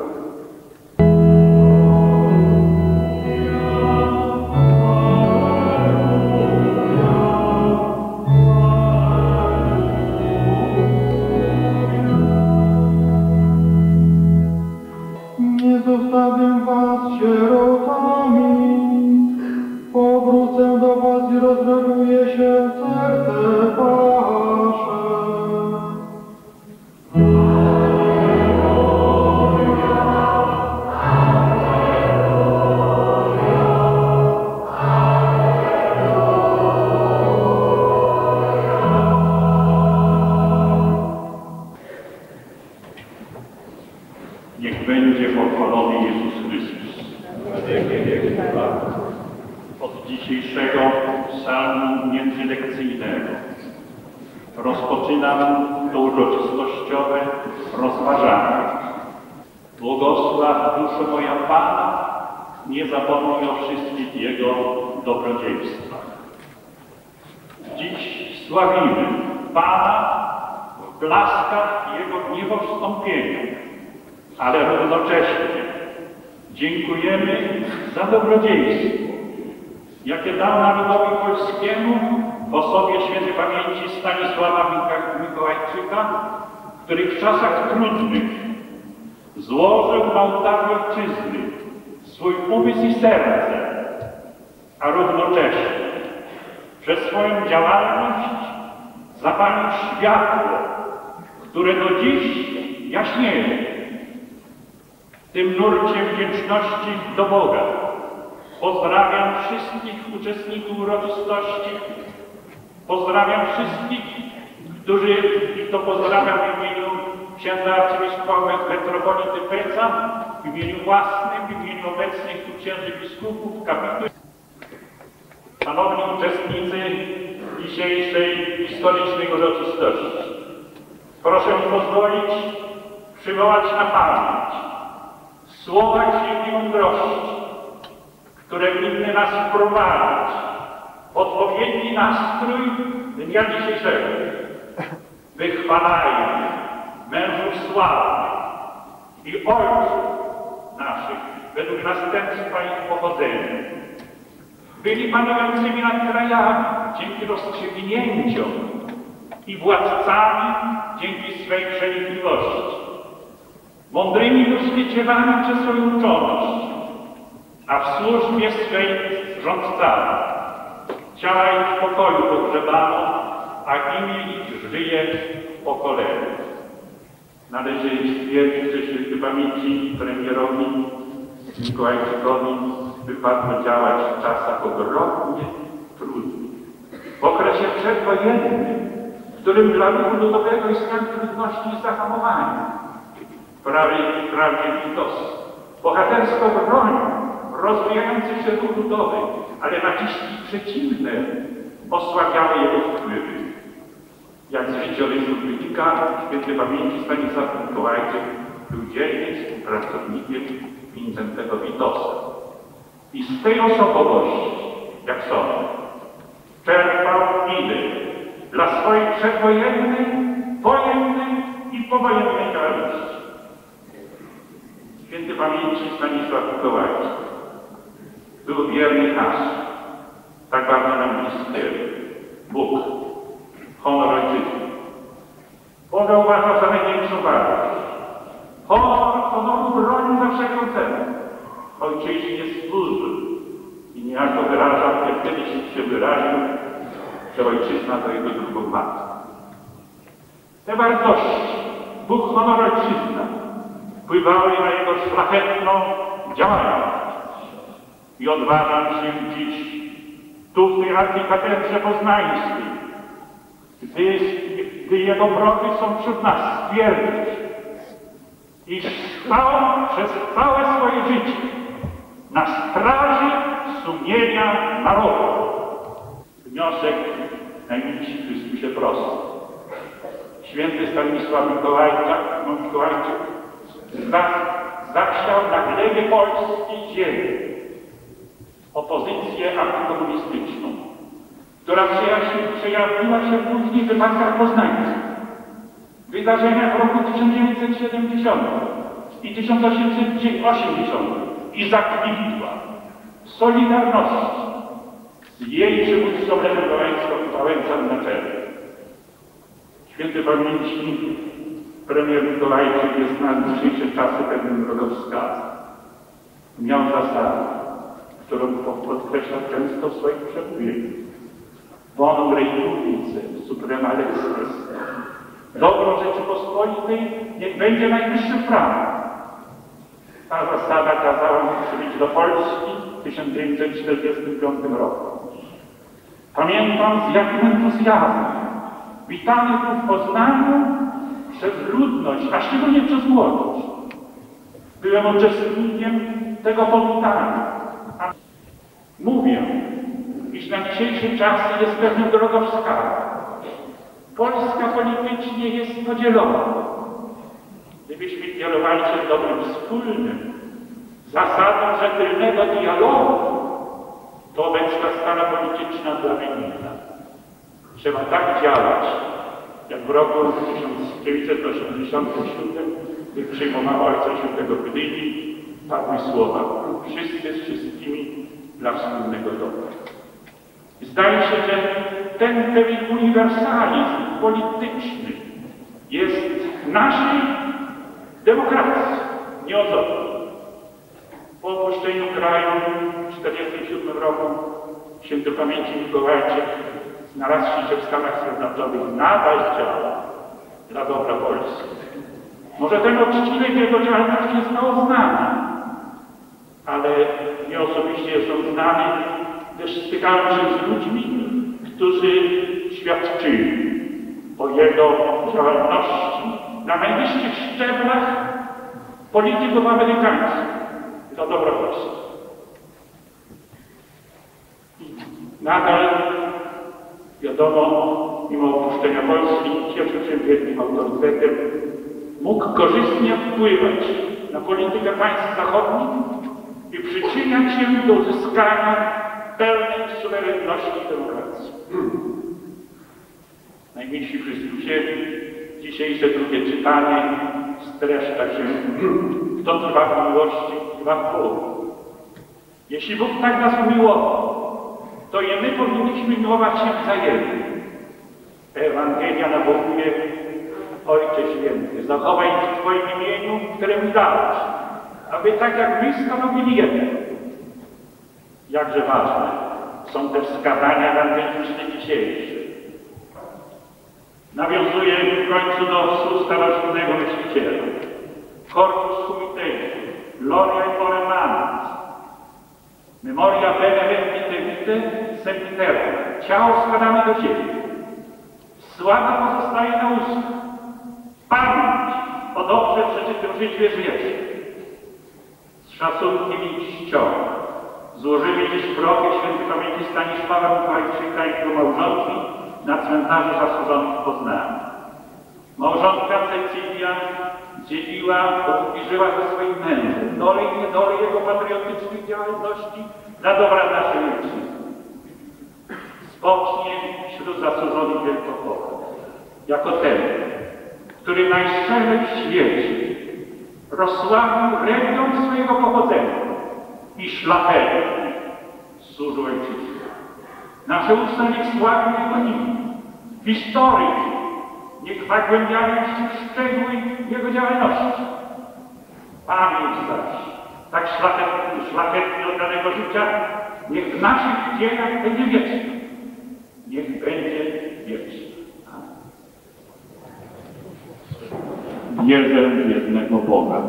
Nie zostawię was sierotami, powrócę do was i rozreguje się serce wasze. Niech będzie pochwalony Jezus Chrystus. Od dzisiejszego psalmu międzylekcyjnego rozpoczynam to uroczystościowe rozważanie. Błogosław duszo moja Pana, nie zapomnij o wszystkich Jego dobrodziejstwach. Dziś sławimy Pana w blaskach Jego niebowstąpienia, ale równocześnie dziękujemy za dobrodziejstwo, jakie dał narodowi polskiemu w osobie świętej pamięci Stanisława Mikołajczyka, który w czasach trudnych złożył na ołtarzu ojczyzny swój umysł i serce, a równocześnie przez swoją działalność zapalił światło, które do dziś jaśnieje. W tym nurcie wdzięczności do Boga pozdrawiam wszystkich uczestników uroczystości, pozdrawiam wszystkich, którzy, i to pozdrawiam w imieniu księdza arcybiskupa metropolity Peca, w imieniu własnym, w imieniu obecnych tu księży biskupów, kapitułów. Szanowni uczestnicy dzisiejszej historycznej uroczystości, proszę mi pozwolić przywołać na pamięć słowa księgi mądrości, które winny nas wprowadzić w odpowiedni nastrój dnia dzisiejszego. Wychwalajmy mężów sławnych i ojców naszych według następstwa ich pochodzenia. Byli panującymi nad krajami dzięki rozstrzygnięciom i władcami dzięki swej przenikliwości. Mądrymi doświadczeniami przez swoją uczoność, a w służbie swej rządcami. Ciała ich w pokoju pogrzebano, a imię ich żyje w pokoleniu. Należy stwierdzić, że świętej pamięci premierowi Mikołajczykowi wypadło działać w czasach ogromnie trudnych. W okresie przedwojennym, w którym dla ruchu ludowego istniały trudności i zahamowania. Prawie wprawdzie Witos bohatersko bronił rozwijający się ruch ludowy, ale naciski przeciwne osłabiały jego wpływy. Jak z życiorysu wynika, świętej pamięci Stanisław Mikołajczyk był dzielnym współpracownikiem Wincentego Witosa. I z tej osobowości, jak sądzę, czerpał idee dla swojej przedwojennej, wojennej i powojennej działalności. Świętej pamięci Stanisław Mikołajczyk był wierny hasłu, tak bardzo nam bliskie: Bóg, honor ojczyzny. Boga uważa za największą wartość. Honor, honoru broni za wszelką cenę. Ojczyźnie służy i niejako wyrażał, jak kiedyś się wyraził, że ojczyzna to jego drugą matką. Te wartości, Bóg, honor, ojczyzna, wpływały na jego szlachetną działalność. I odważam się dziś, tu w tej arkikatedrze poznańskiej, gdy, gdy jego prochy są wśród nas, stwierdzić, iż stał przez całe swoje życie na straży sumienia narodu. Wniosek najmilsi Chrystusie prosty. Święty Stanisław Mikołajczak, no Mikołajczyk zachciał na glebie polskiej ziemi opozycję antykomunistyczną, która przejawiła się później w wypadkach poznańskich, wydarzeniach w roku tysiąc dziewięćset siedemdziesiątym i tysiąc osiemset osiemdziesiątym i zakwitła w solidarności z jej przywódcą Lechem Wałęsą na czele. Święty pamięci premier Mikołajczyk jest na dzisiejsze czasy pewnym drogowskazem. Miał zasadę, którą podkreśla często w swoich przemówieniach. Bonum rei publice, suprema lex est. Dobro Rzeczypospolitej niech będzie najwyższym prawem. Ta zasada kazała mu przybyć do Polski w tysiąc dziewięćset czterdziestym piątym roku. Pamiętam, z jakim entuzjazmem witany tu w Poznaniu przez ludność, a szczególnie przez młodość. Byłem uczestnikiem tego powitania. Mówię, iż na dzisiejsze czasy jest pewnym drogowskazem. Polska politycznie jest podzielona. Gdybyśmy kierowali się dobrym wspólnym, zasadą rzetelnego dialogu, to obecna stana polityczna byłaby inna. Trzeba tak działać, jak w roku tysiąc dziewięćset osiemdziesiątym siódmym, gdy przyjmowano Ojca Świętego w Gdyni, padły słowa: wszyscy z wszystkimi dla wspólnego dobra. Zdaje się, że ten pewien uniwersalizm polityczny jest w naszej demokracji nieodzowny. Po opuszczeniu kraju w tysiąc dziewięćset czterdziestym siódmym roku święty pamięci Mikołajczyk, znalazłszy się w Stanach Zjednoczonych, nadal działa dla dobra Polski. Może ten odcinek jego działalności jest mało znany, ale mnie osobiście jest on znany, gdyż stykałem się z ludźmi, którzy świadczyli o jego działalności na najwyższych szczeblach polityków amerykańskich za dobro Polski. Nadal, wiadomo, mimo opuszczenia Polski, cieszył się wielkim autorytetem, mógł korzystnie wpływać na politykę państw zachodnich i przyczyniać się do uzyskania pełnej suwerenności demokracji. Najmilsi Chrystusie, dzisiejsze drugie czytanie streszcza się: kto trwa w miłości, trwa w Bogu. Jeśli Bóg tak nas umiłował, to i my powinniśmy miłować się wzajemnie. Ewangelia nawołuje: Ojcze Święty, zachowaj w Twoim imieniu, które mi dałeś, aby tak jak my stanowili jedno. Jakże ważne są te wskazania ewangeliczne dzisiejsze. Nawiązuje w końcu do słów starożytnego myśliciela. Corpus humiteum, gloria in ore manus, memoria bene vendite vite sempiterum. Ciało składamy do ziemi. Sława pozostaje na ustach. Pamięć o dobrze przeżytym życiu jest wieczna. Z szacunkiem i czcią złożymy dziś prochy świętej pamięci Stanisława Mikołajczyka i jego małżonki na cmentarzu zasłużonych w Poznaniu. Małżonka Cecylia dzieliła, dopóki żyła ze swoim mężem, dole i niedole jego patriotycznej działalności dla dobra naszej ojczyzny. Spocznie wśród zasłużonych Wielkopolów, jako ten, który najszczerzej w świecie rozsławił region swojego pochodzenia i szlachetnie służył ojczyźnie. Nasze usta niech sławią jego imię. W historii niech zagłębiają się w szczegóły jego działalności. Pamięć zaś tak szlachetnie, szlachetnie oddanego życia, niech w naszych dziejach będzie wieczna. Niech będzie wieczna. Wierzę w jednego Boga.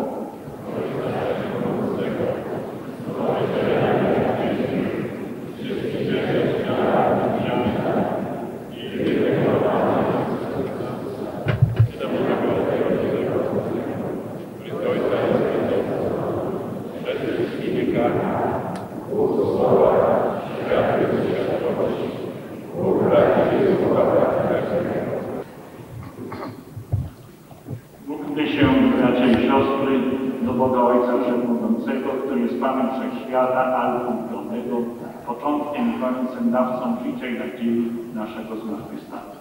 Módlmy się, bracia i siostry, do Boga Ojca Wszechmogącego, który jest Panem Wszechświata, Alfą i Omegą, początkiem i końcem, dawcą życia i nadziei naszego zmartwychwstania.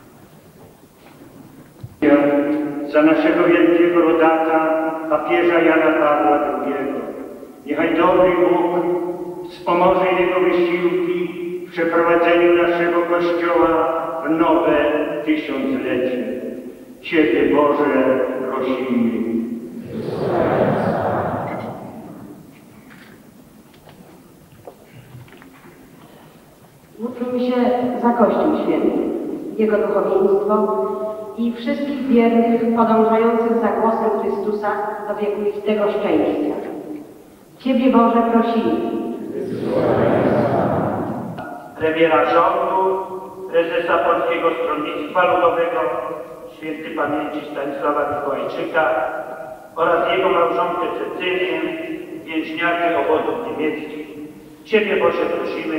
Za naszego wielkiego rodaka, papieża Jana Pawła drugiego. Niechaj dobry Bóg wspomoże jego wysiłki w przeprowadzeniu naszego Kościoła w nowe tysiąclecie. Ciebie, Boże, prosimy. Módlmy się za Kościół Święty, jego duchowieństwo i wszystkich wiernych podążających za głosem Chrystusa do wiekuistego szczęścia. Ciebie, Boże, prosimy. Premiera rządu, prezesa Polskiego Stronnictwa Ludowego, święty pamięci Stanisława Mikołajczyka oraz jego małżonkę Cecylię, więźniarkę obozów niemieckich. Ciebie, Boże, prosimy.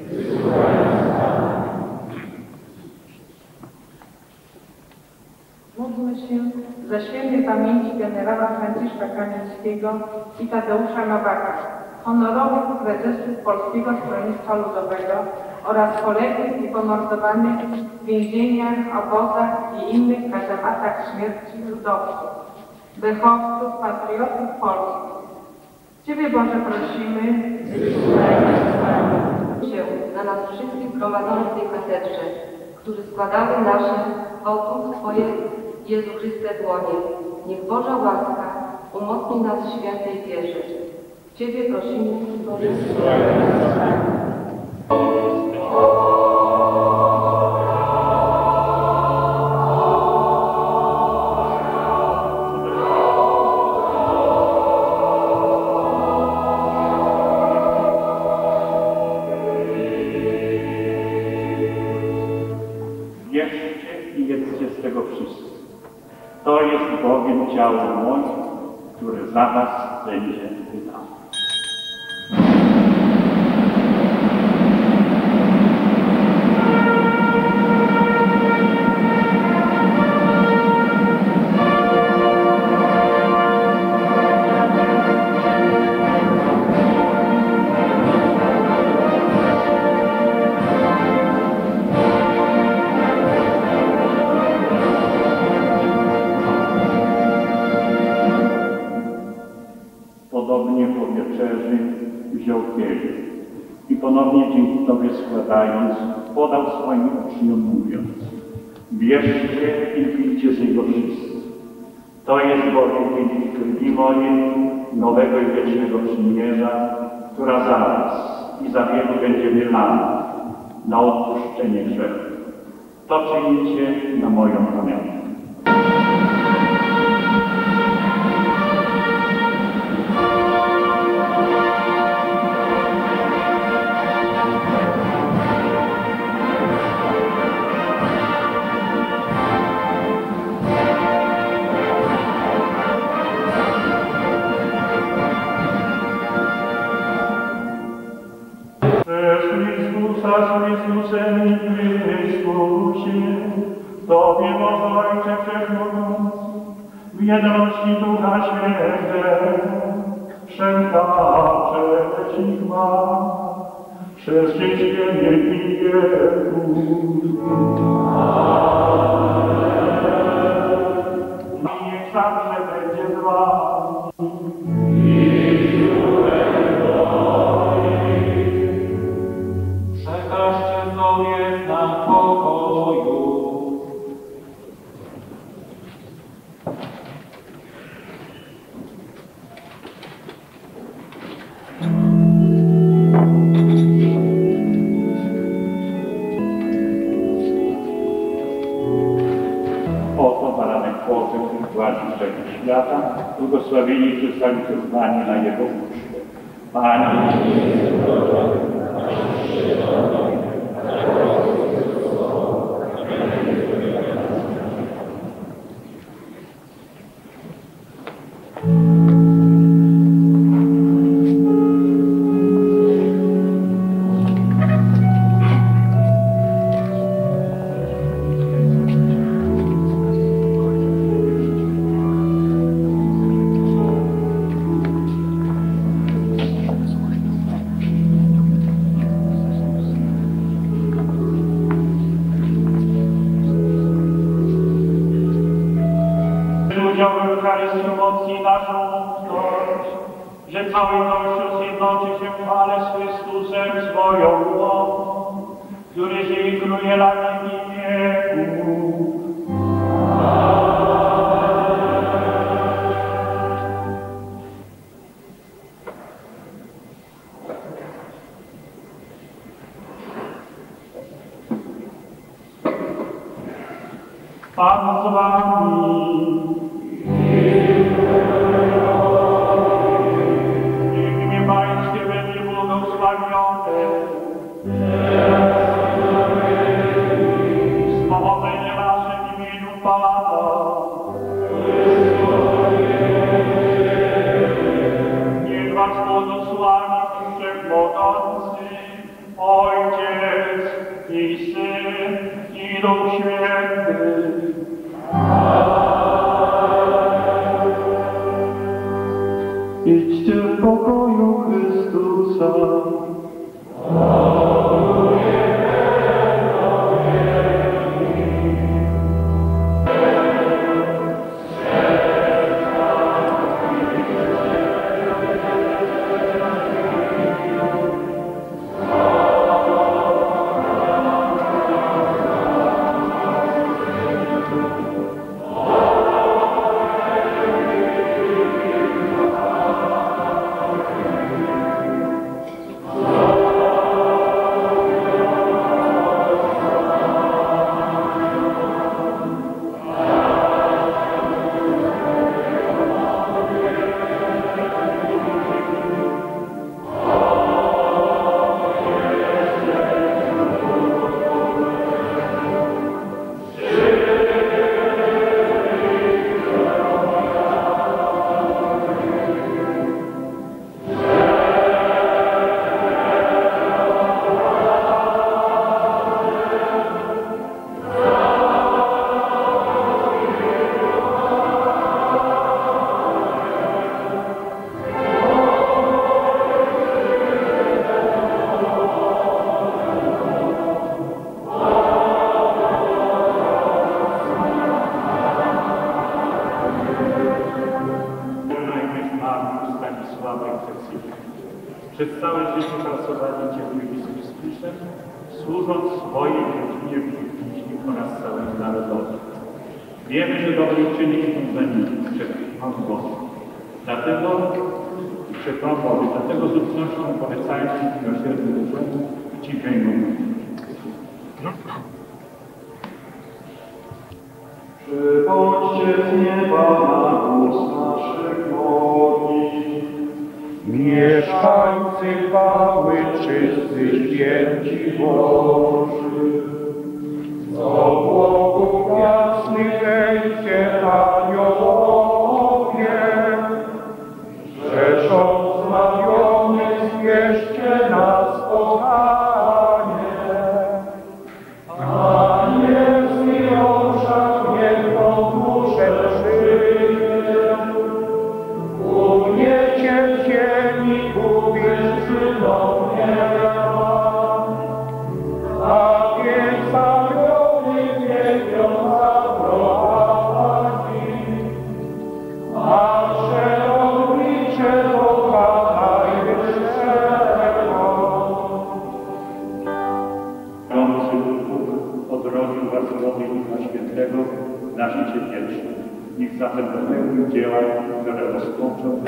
Módlmy się za świętej pamięci generała Franciszka Kamińskiego i Tadeusza Nowaka, honorowych prezesów Polskiego Stronnictwa Ludowego oraz poległych i pomordowanych w więzieniach, obozach i innych kazamatach śmierci ludowców, wychowców, patriotów polskich. Ciebie, Boże, prosimy. Się na nas wszystkich zgromadzonych w tej katedrze, którzy składamy nasze wotum w Twoje, Jezu Chryste, dłonie. Niech Boża łaska umocni nas w świętej wierze. Ciebie prosimy, Boże. Wierzcie i jedzcie z tego wszyscy. To jest bowiem ciało moje, które za was będzie wydane. Podobnie po wieczerzy wziął kielich i ponownie dzięki Tobie składając, podał swoim uczniom mówiąc: bierzcie i pijcie z niego wszyscy. To jest bowiem kielich krwi mojej, nowego i wiecznego przymierza, która za was i za wielu będzie wylana na odpuszczenie grzechów. To czynicie na moją pamiątkę. Chrystusem i Chrystusie, Tobie, Boże Ojcze Wszechmogący, w jedności Ducha Świętego, wszelka cześć i chwała, przez dzień wieki wieków. I niech zawsze będzie z Wami. Przekażcie sobie na pokoju. błogosławieni przedstawiciel Pani na Jego uczcie. Pani umocni naszą ufność, że cały Kościół zjednoczy się w chwale z Chrystusem swoją mową, który żyje i króluje na wieki wieków. Pan z wami. Niech mnie Pańskie będzie błogosławione. Spowodzenie nasze w imieniu Pana. Niech was błogosławi Wszechmogący, Ojciec i Syn i Duch Święty. Idźcie w pokoju Chrystusa. Przez całe życie pracowali ciepłymi z Chrystusem, służąc swojej rodzinie, bliźnim oraz całemu narodowi. Wiemy, że dobry uczynek są za nimi przed Panem Bogiem. Dlatego, przed Panem Bogiem, dlatego z ufnością polecając Ci miłosierny do domu i Ciebie i mówię. Przybądźcie z nieba na głos naszych modlitw. Mieszkańcy chwały, czysty, święci Boży, z obłoków jasnych wejdźcie aniołowie, rzeszą zbawionych spieszcie na spotkanie. Anielski orszak niech duszę żyje, ugniecie w ziemi ku wilczynom nieba, a więc zagrody wielbią zaprowadzi, a szeroblicze Boga najwyższego. Mądry Bóg odrodził was z wody Ducha Świętego na życie wieczne. Niech zatem dopełnił dzieła, które rozpoczął.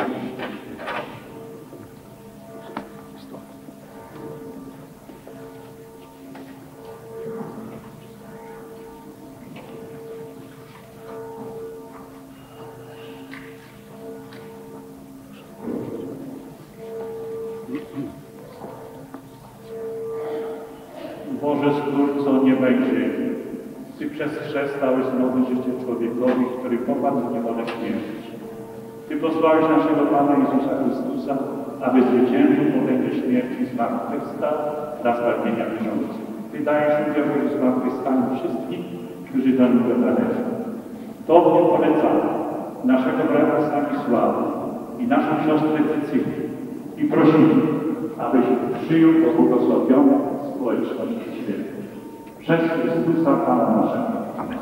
Boże Stwórco nieba i ziemi, Ty przez chrzest dałeś nowe życie człowiekowi, który popadł w niewolę śmierci. Ty posłałeś naszego Pana Jezusa Chrystusa, aby zwyciężył potęgę śmierci i zmartwychwstał dla zbawienia wierzących. Ty dajesz udział w zmartwychwstaniu wszystkich, którzy do Niego należą. Tobie polecamy naszego brata Stanisława i naszą siostrę Cecylię i prosimy, abyś przyjął do błogosławione społeczności świętej. Przez Chrystusa Pana naszego. Amen.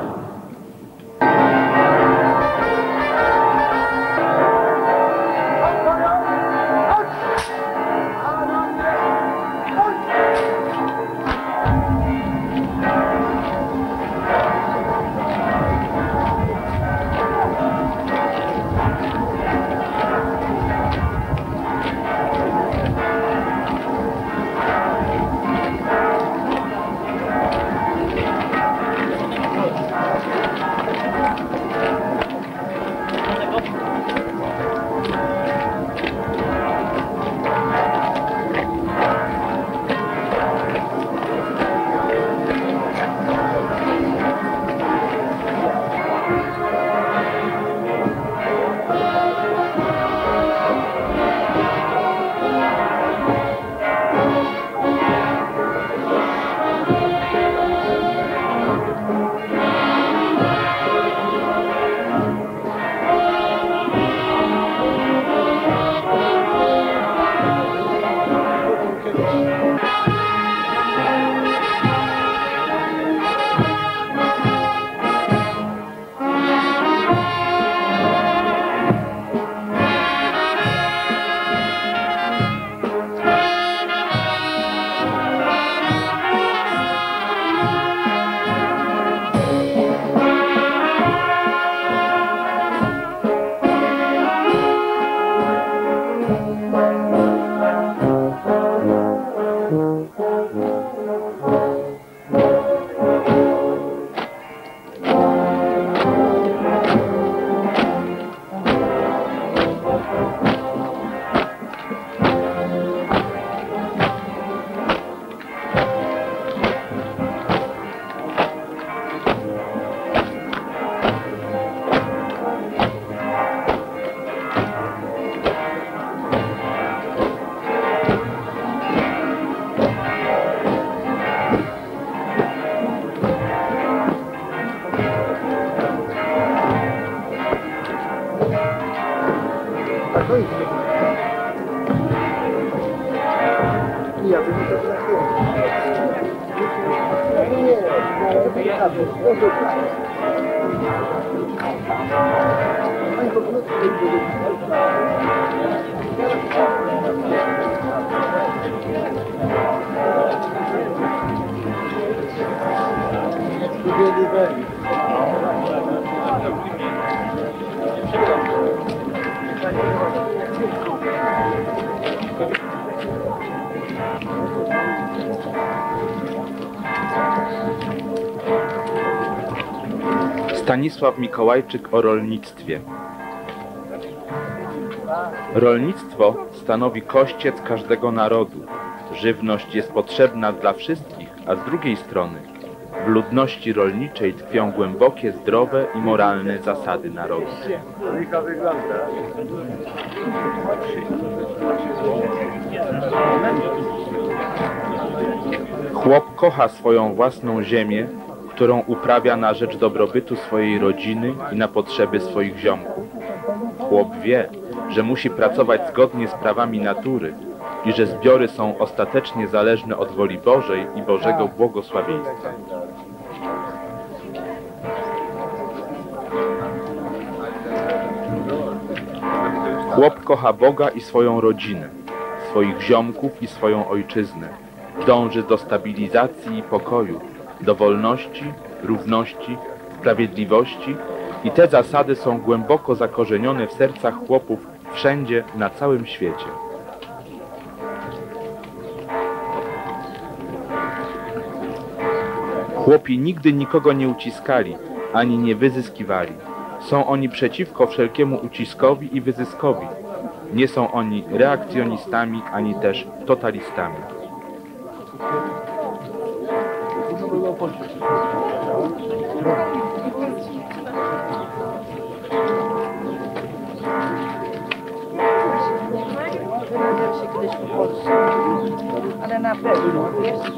Stanisław Mikołajczyk o rolnictwie. Rolnictwo stanowi kościec każdego narodu. Żywność jest potrzebna dla wszystkich, a z drugiej strony w ludności rolniczej tkwią głębokie, zdrowe i moralne zasady narodu. Chłop kocha swoją własną ziemię, którą uprawia na rzecz dobrobytu swojej rodziny i na potrzeby swoich ziomków. Chłop wie, że musi pracować zgodnie z prawami natury i że zbiory są ostatecznie zależne od woli Bożej i Bożego błogosławieństwa. Chłop kocha Boga i swoją rodzinę, swoich ziomków i swoją ojczyznę. Dąży do stabilizacji i pokoju, do wolności, równości, sprawiedliwości i te zasady są głęboko zakorzenione w sercach chłopów wszędzie na całym świecie. Chłopi nigdy nikogo nie uciskali, ani nie wyzyskiwali. Są oni przeciwko wszelkiemu uciskowi i wyzyskowi. Nie są oni reakcjonistami, ani też totalistami. Wyrażał się kiedyś po polsku, ale na pewno, wiesz?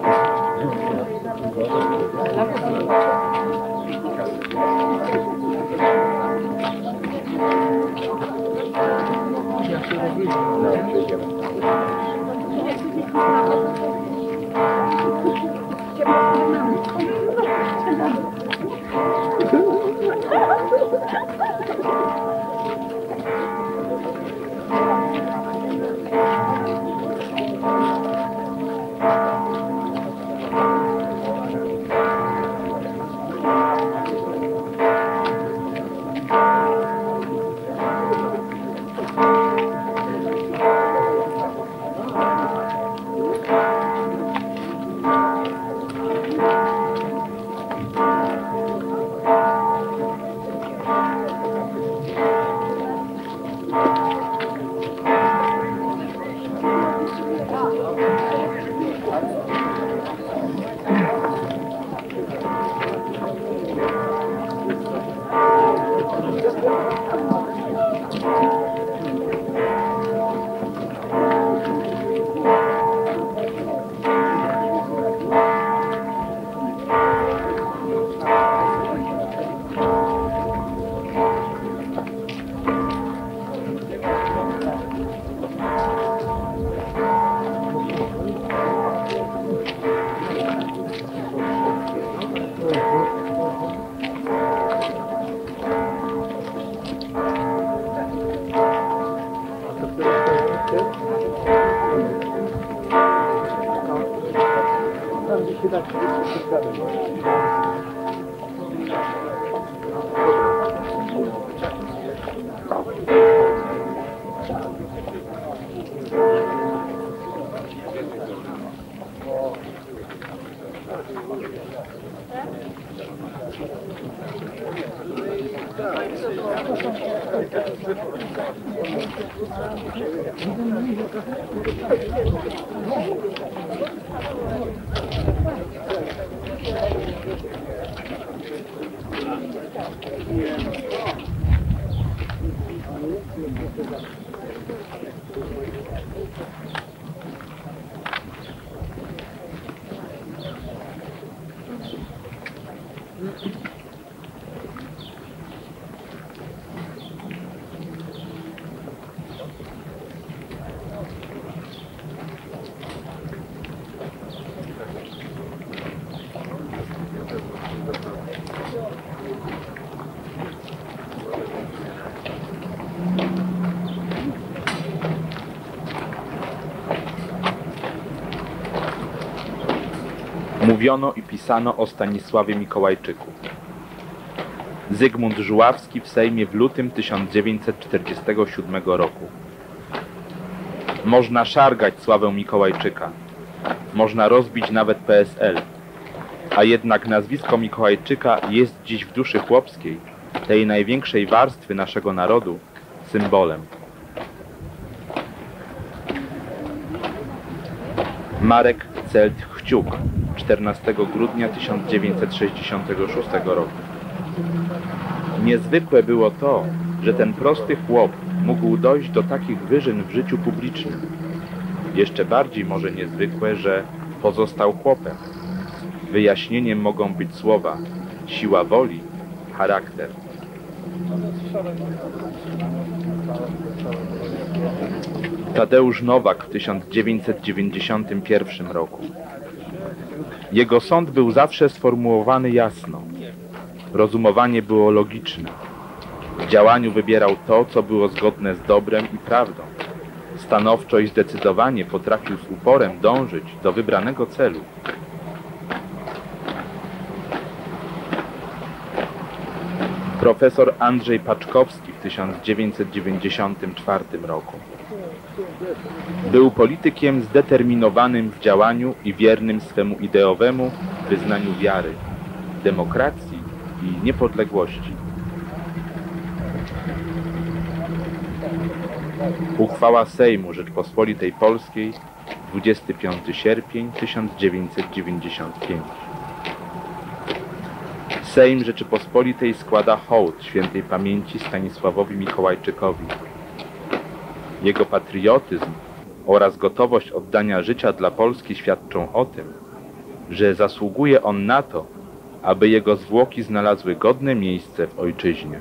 Mówiono i pisano o Stanisławie Mikołajczyku. Zygmunt Żuławski w Sejmie w lutym tysiąc dziewięćset czterdziestego siódmego roku. Można szargać sławę Mikołajczyka. Można rozbić nawet P S L. A jednak nazwisko Mikołajczyka jest dziś w duszy chłopskiej, tej największej warstwy naszego narodu, symbolem. Marek Celt-Chciuk, czternastego grudnia tysiąc dziewięćset sześćdziesiątego szóstego roku. Niezwykłe było to, że ten prosty chłop mógł dojść do takich wyżyn w życiu publicznym. Jeszcze bardziej może niezwykłe, że pozostał chłopem. Wyjaśnieniem mogą być słowa siła woli, charakter. Tadeusz Nowak w tysiąc dziewięćset dziewięćdziesiątym pierwszym roku. Jego sąd był zawsze sformułowany jasno. Rozumowanie było logiczne. W działaniu wybierał to, co było zgodne z dobrem i prawdą. Stanowczo i zdecydowanie potrafił z uporem dążyć do wybranego celu. Profesor Andrzej Paczkowski w tysiąc dziewięćset dziewięćdziesiątym czwartym roku. Był politykiem zdeterminowanym w działaniu i wiernym swemu ideowemu wyznaniu wiary, demokracji i niepodległości. Uchwała Sejmu Rzeczpospolitej Polskiej, dwudziestego piątego sierpnia tysiąc dziewięćset dziewięćdziesiątego piątego. Sejm Rzeczypospolitej składa hołd świętej pamięci Stanisławowi Mikołajczykowi. Jego patriotyzm oraz gotowość oddania życia dla Polski świadczą o tym, że zasługuje on na to, aby jego zwłoki znalazły godne miejsce w ojczyźnie.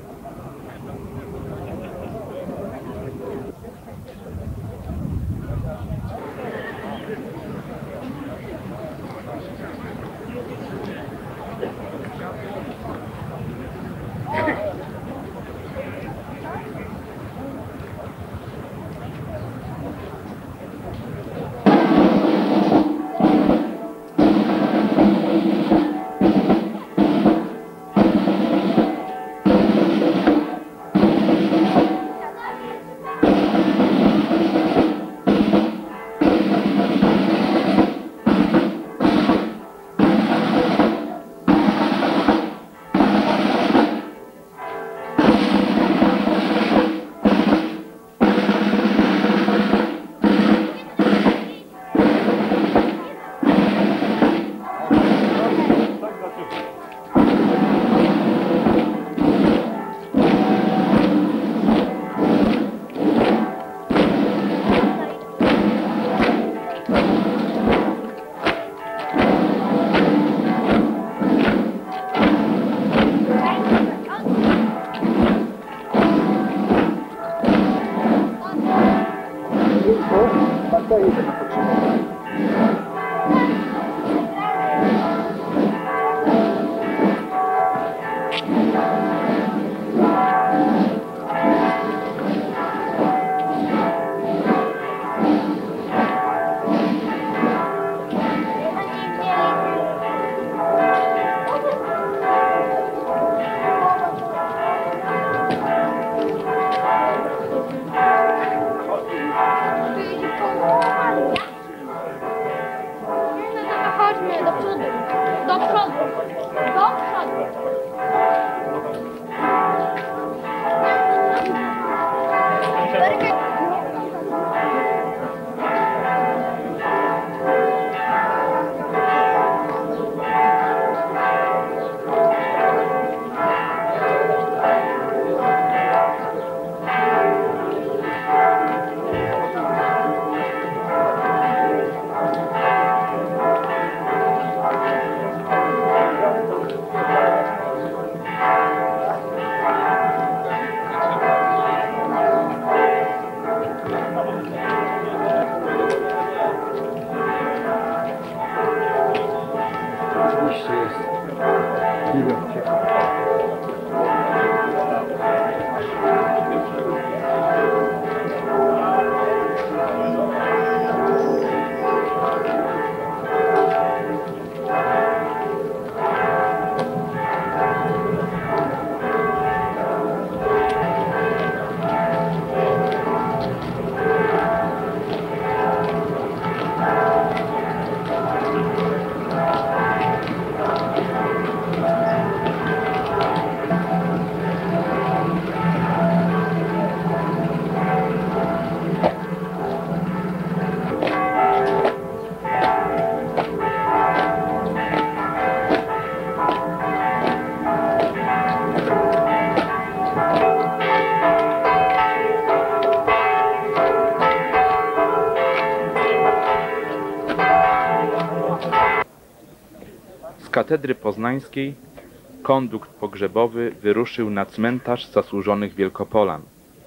Z katedry poznańskiej kondukt pogrzebowy wyruszył na cmentarz zasłużonych Wielkopolan,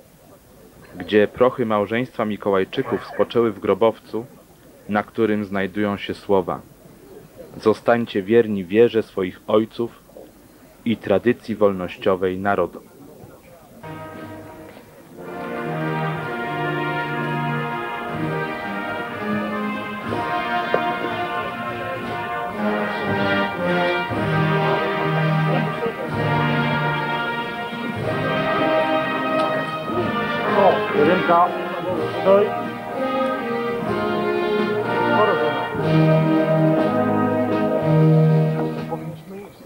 gdzie prochy małżeństwa Mikołajczyków spoczęły w grobowcu, na którym znajdują się słowa: zostańcie wierni wierze swoich ojców i tradycji wolnościowej narodu. Jedynka, stoi. Powinniśmy iść.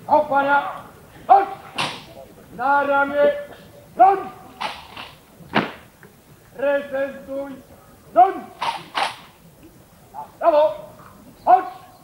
Kompania, chodź! Na ramię, broń! Prezentuj, broń! Na prawo, chodź!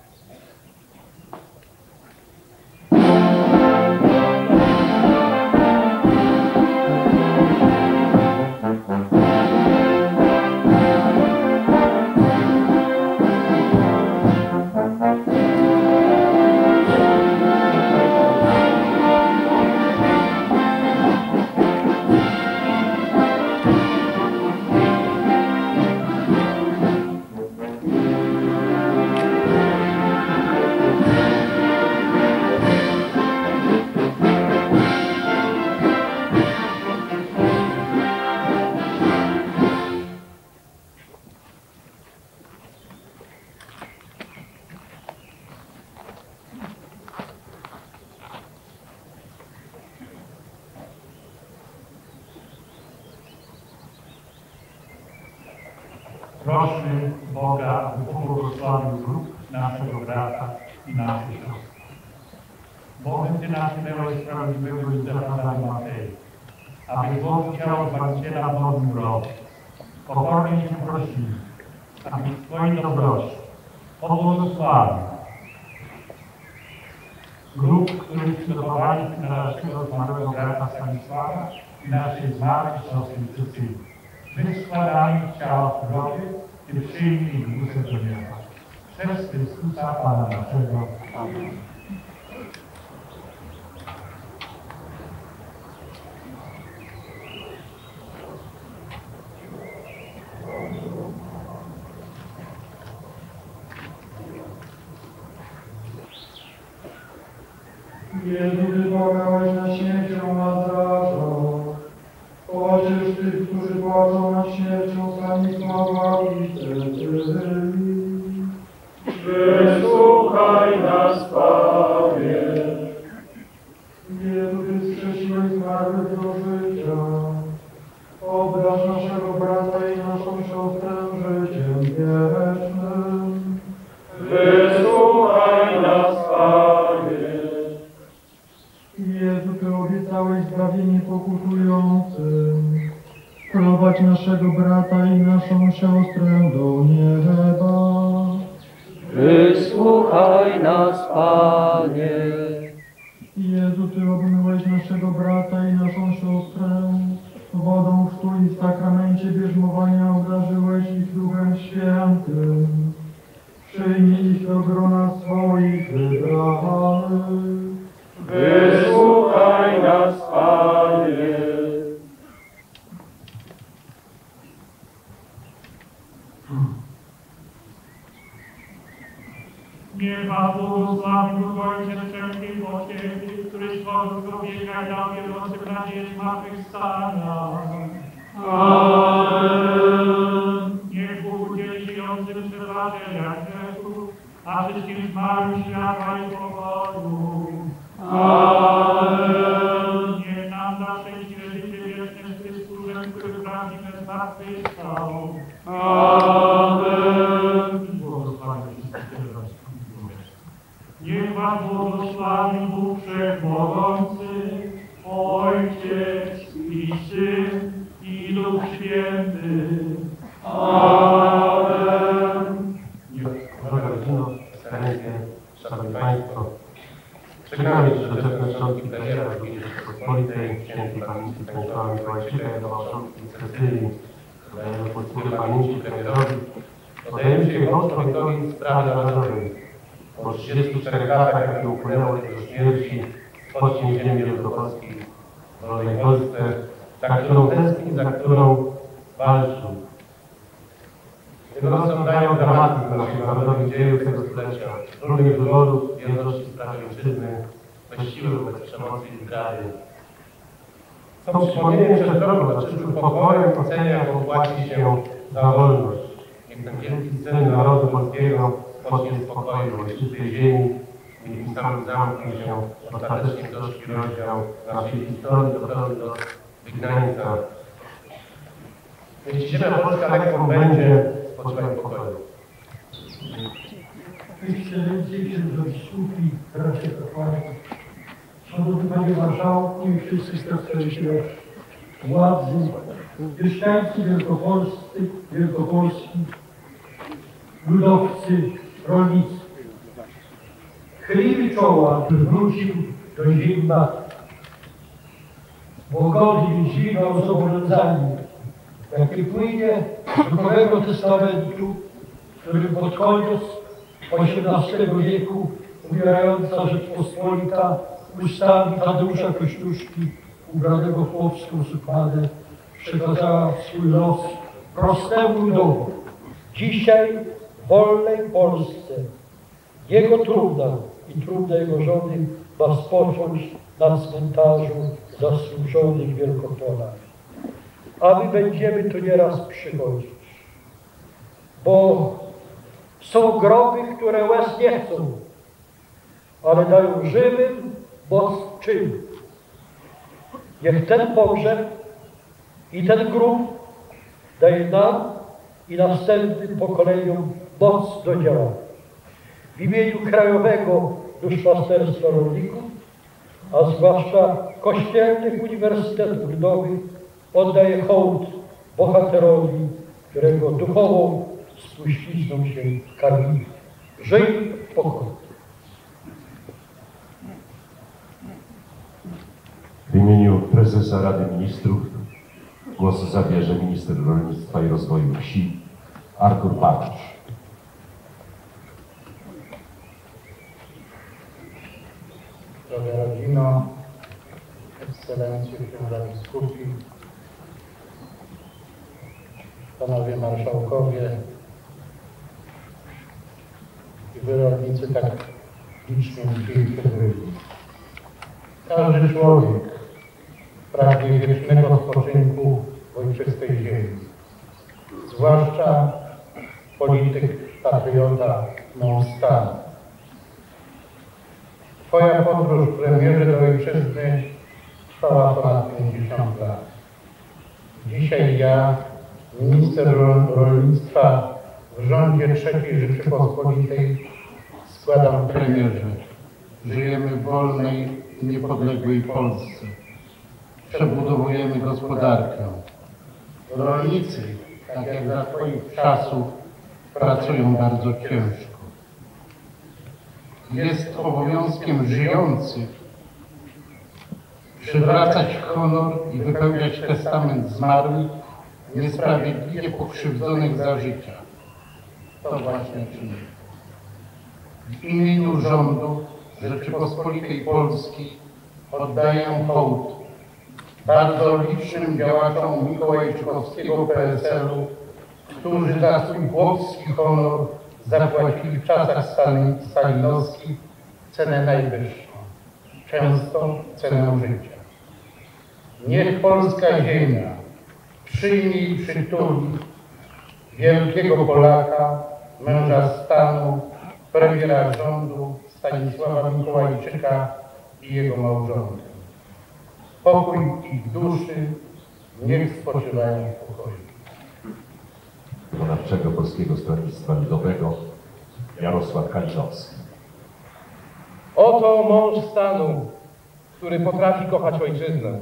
Proszę Boga, aby pobłogosławił grup naszego brata i naszej siostry. Bogiem Ty natchnęłeś sprawiedliwego Józefa i Matei, aby złożył ciało Zbawiciela w nowym roku. Pokornie Cię prosimy, aby w Twojej dobroci pobłogosławił grup, których przygotowaliśmy na naszego zmarłego brata Stanisława i naszej zmarłej siostry Cecylii. My składamy ciała w grobie i przyjmij duszę do nieba. Przez Chrystusa Pana naszego. Amen. Jezu, wymagałeś na śmiercią Lazarza. Pociesz tych, którzy płaczą nad śmiercią Stanisława i Cecylii. Wysłuchaj nas, Panie. Jezu, Ty wskrzesiłeś zmarłych do życia. Obdarz naszego brata i naszą siostrę życiem wiecznym. Wysłuchaj nas, Panie. Jezu, Ty obiecałeś zbawienie pokutującym. Prowadź naszego brata i naszą siostrę do nieba. Wysłuchaj nas, Panie. Jezu, Ty obmyłeś naszego brata i naszą siostrę. Wodą chrztu i w sakramencie bierzmowania obdarzyłeś ich Duchem Świętym. Przyjmij ich do grona swoich wybranych. Wysłuchaj nas, Panie. Nieba błogosławił Ojciec wszelkiej pociechy, który stworzył człowieka i dał wierzącym nadzieję zmartwychwstania. Amen. Niech Bóg udzieli żyjącym przebaczenia grzechów, a wszystkim zmarłym światła i pokoju. Amen. Niech nam da szczęśliwe życie wieczne z Chrystusem, który prawdziwie zmartwychwstał. Amen. Niech Was błogosławi Bóg Wszechmogący, Ojciec i Syn i Duch Święty. Amen. Droga rodzino, Ekscelencje, Szanowni Państwo, żegnamy Ci doczesne szczątki premiera Rodziny Rzeczypospolitej, świętej pamięci Stanisława Mikołajczyka, jego małżonki z Cecylii, dajemy pocztówkę pamięci premierowi, podajemy się hołd człowiekowi w sprawie narodowej. Po trzydziestu czterech latach, jakie upłynęło do śmierci, spocznie ziemi wielkopolskiej, w wolnej Polsce, za którą tęskni, za którą walczył. Jego losy dają dramatyzm naszych narodowych dziejów tego stulecia, trudnych wyborów, wielkości spraw ojczyzny, bez siły wobec przemocy i zdrady. Z tą przypomnieniem przed drogą za przyszłym pokojem ocenia, jaką płaci się za wolność. Niech ten wielki sen narodu polskiego spocznie w spokoju, w ojczystej ziemi i tym samym zamknie się ostatecznie gorzki rozdział naszej historii gotowy do wygnańca. Jeśli ziemia polska lekką będzie, spoczywaj w pokoju. Ekscelencje, księża biskupi, bracia kapłani, Szanowny Panie Marszałku i wszyscy przedstawiciele władzy, mieszkańcy Wielkopolscy, Wielkopolski, ludowcy, rolnicy. Chylimy czoła, by wrócił do ziemi matki. Bo godni dźwigał zobowiązanie, jakie płynie z Nowego Testamentu, w którym pod koniec osiemnastego wieku umierająca Rzeczpospolita ustami Tadeusza Kościuszki, ubranego w chłopską suknię, przekazała swój los prostemu ludowi. Dzisiaj w wolnej Polsce jego trumna i trumna jego żony ma spocząć na cmentarzu zasłużonych Wielkopolan. A my będziemy tu nieraz przychodzić, bo są groby, które łez nie chcą, ale dają żywym moc czyn. Niech ten pogrzeb i ten grób daje nam i następnym pokoleniom moc do działania. W imieniu Krajowego Duszpasterstwa Rolników, a zwłaszcza Kościelnych Uniwersytetów Ludowych, oddaję hołd bohaterowi, którego duchową spuścizną się karmi. Żyj w pokoju. W imieniu prezesa Rady Ministrów głos zabierze minister rolnictwa i rozwoju wsi Artur Patrz. Droga rodzino, ekscelencje, księża biskupi, panowie marszałkowie i wy rolnicy tak licznie dzisiaj przybyli. Każdy człowiek pragnie wiecznego spoczynku w ojczystej ziemi, zwłaszcza polityk, patriota, mąż stanu. Twoja podróż, premierze, do ojczyzny trwała ponad pięćdziesiąt lat. Dzisiaj ja, minister rolnictwa w rządzie trzeciej Rzeczypospolitej, składam premierze. Żyjemy w wolnej i niepodległej Polsce. Przebudowujemy gospodarkę. Rolnicy, tak jak za twoich czasów, pracują bardzo ciężko. Jest obowiązkiem żyjących przywracać honor i wypełniać testament zmarłych, niesprawiedliwie pokrzywdzonych za życia. To właśnie czynię. W imieniu rządu Rzeczypospolitej Polskiej oddaję hołd bardzo licznym działaczom mikołajczykowskiego P S L u, którzy za swój chłopski honor zapłacili w czasach stalinowskich cenę najwyższą, często cenę życia. Niech polska ziemia przyjmie i przytuli wielkiego Polaka, męża stanu, premiera rządu Stanisława Mikołajczyka i jego małżonkę. Pokój ich duszy, niech spoczywają w pokoju. Wykonawczego Polskiego Stronnictwa Ludowego Jarosław Kalinowski. Oto mąż stanu, który potrafi kochać ojczyznę.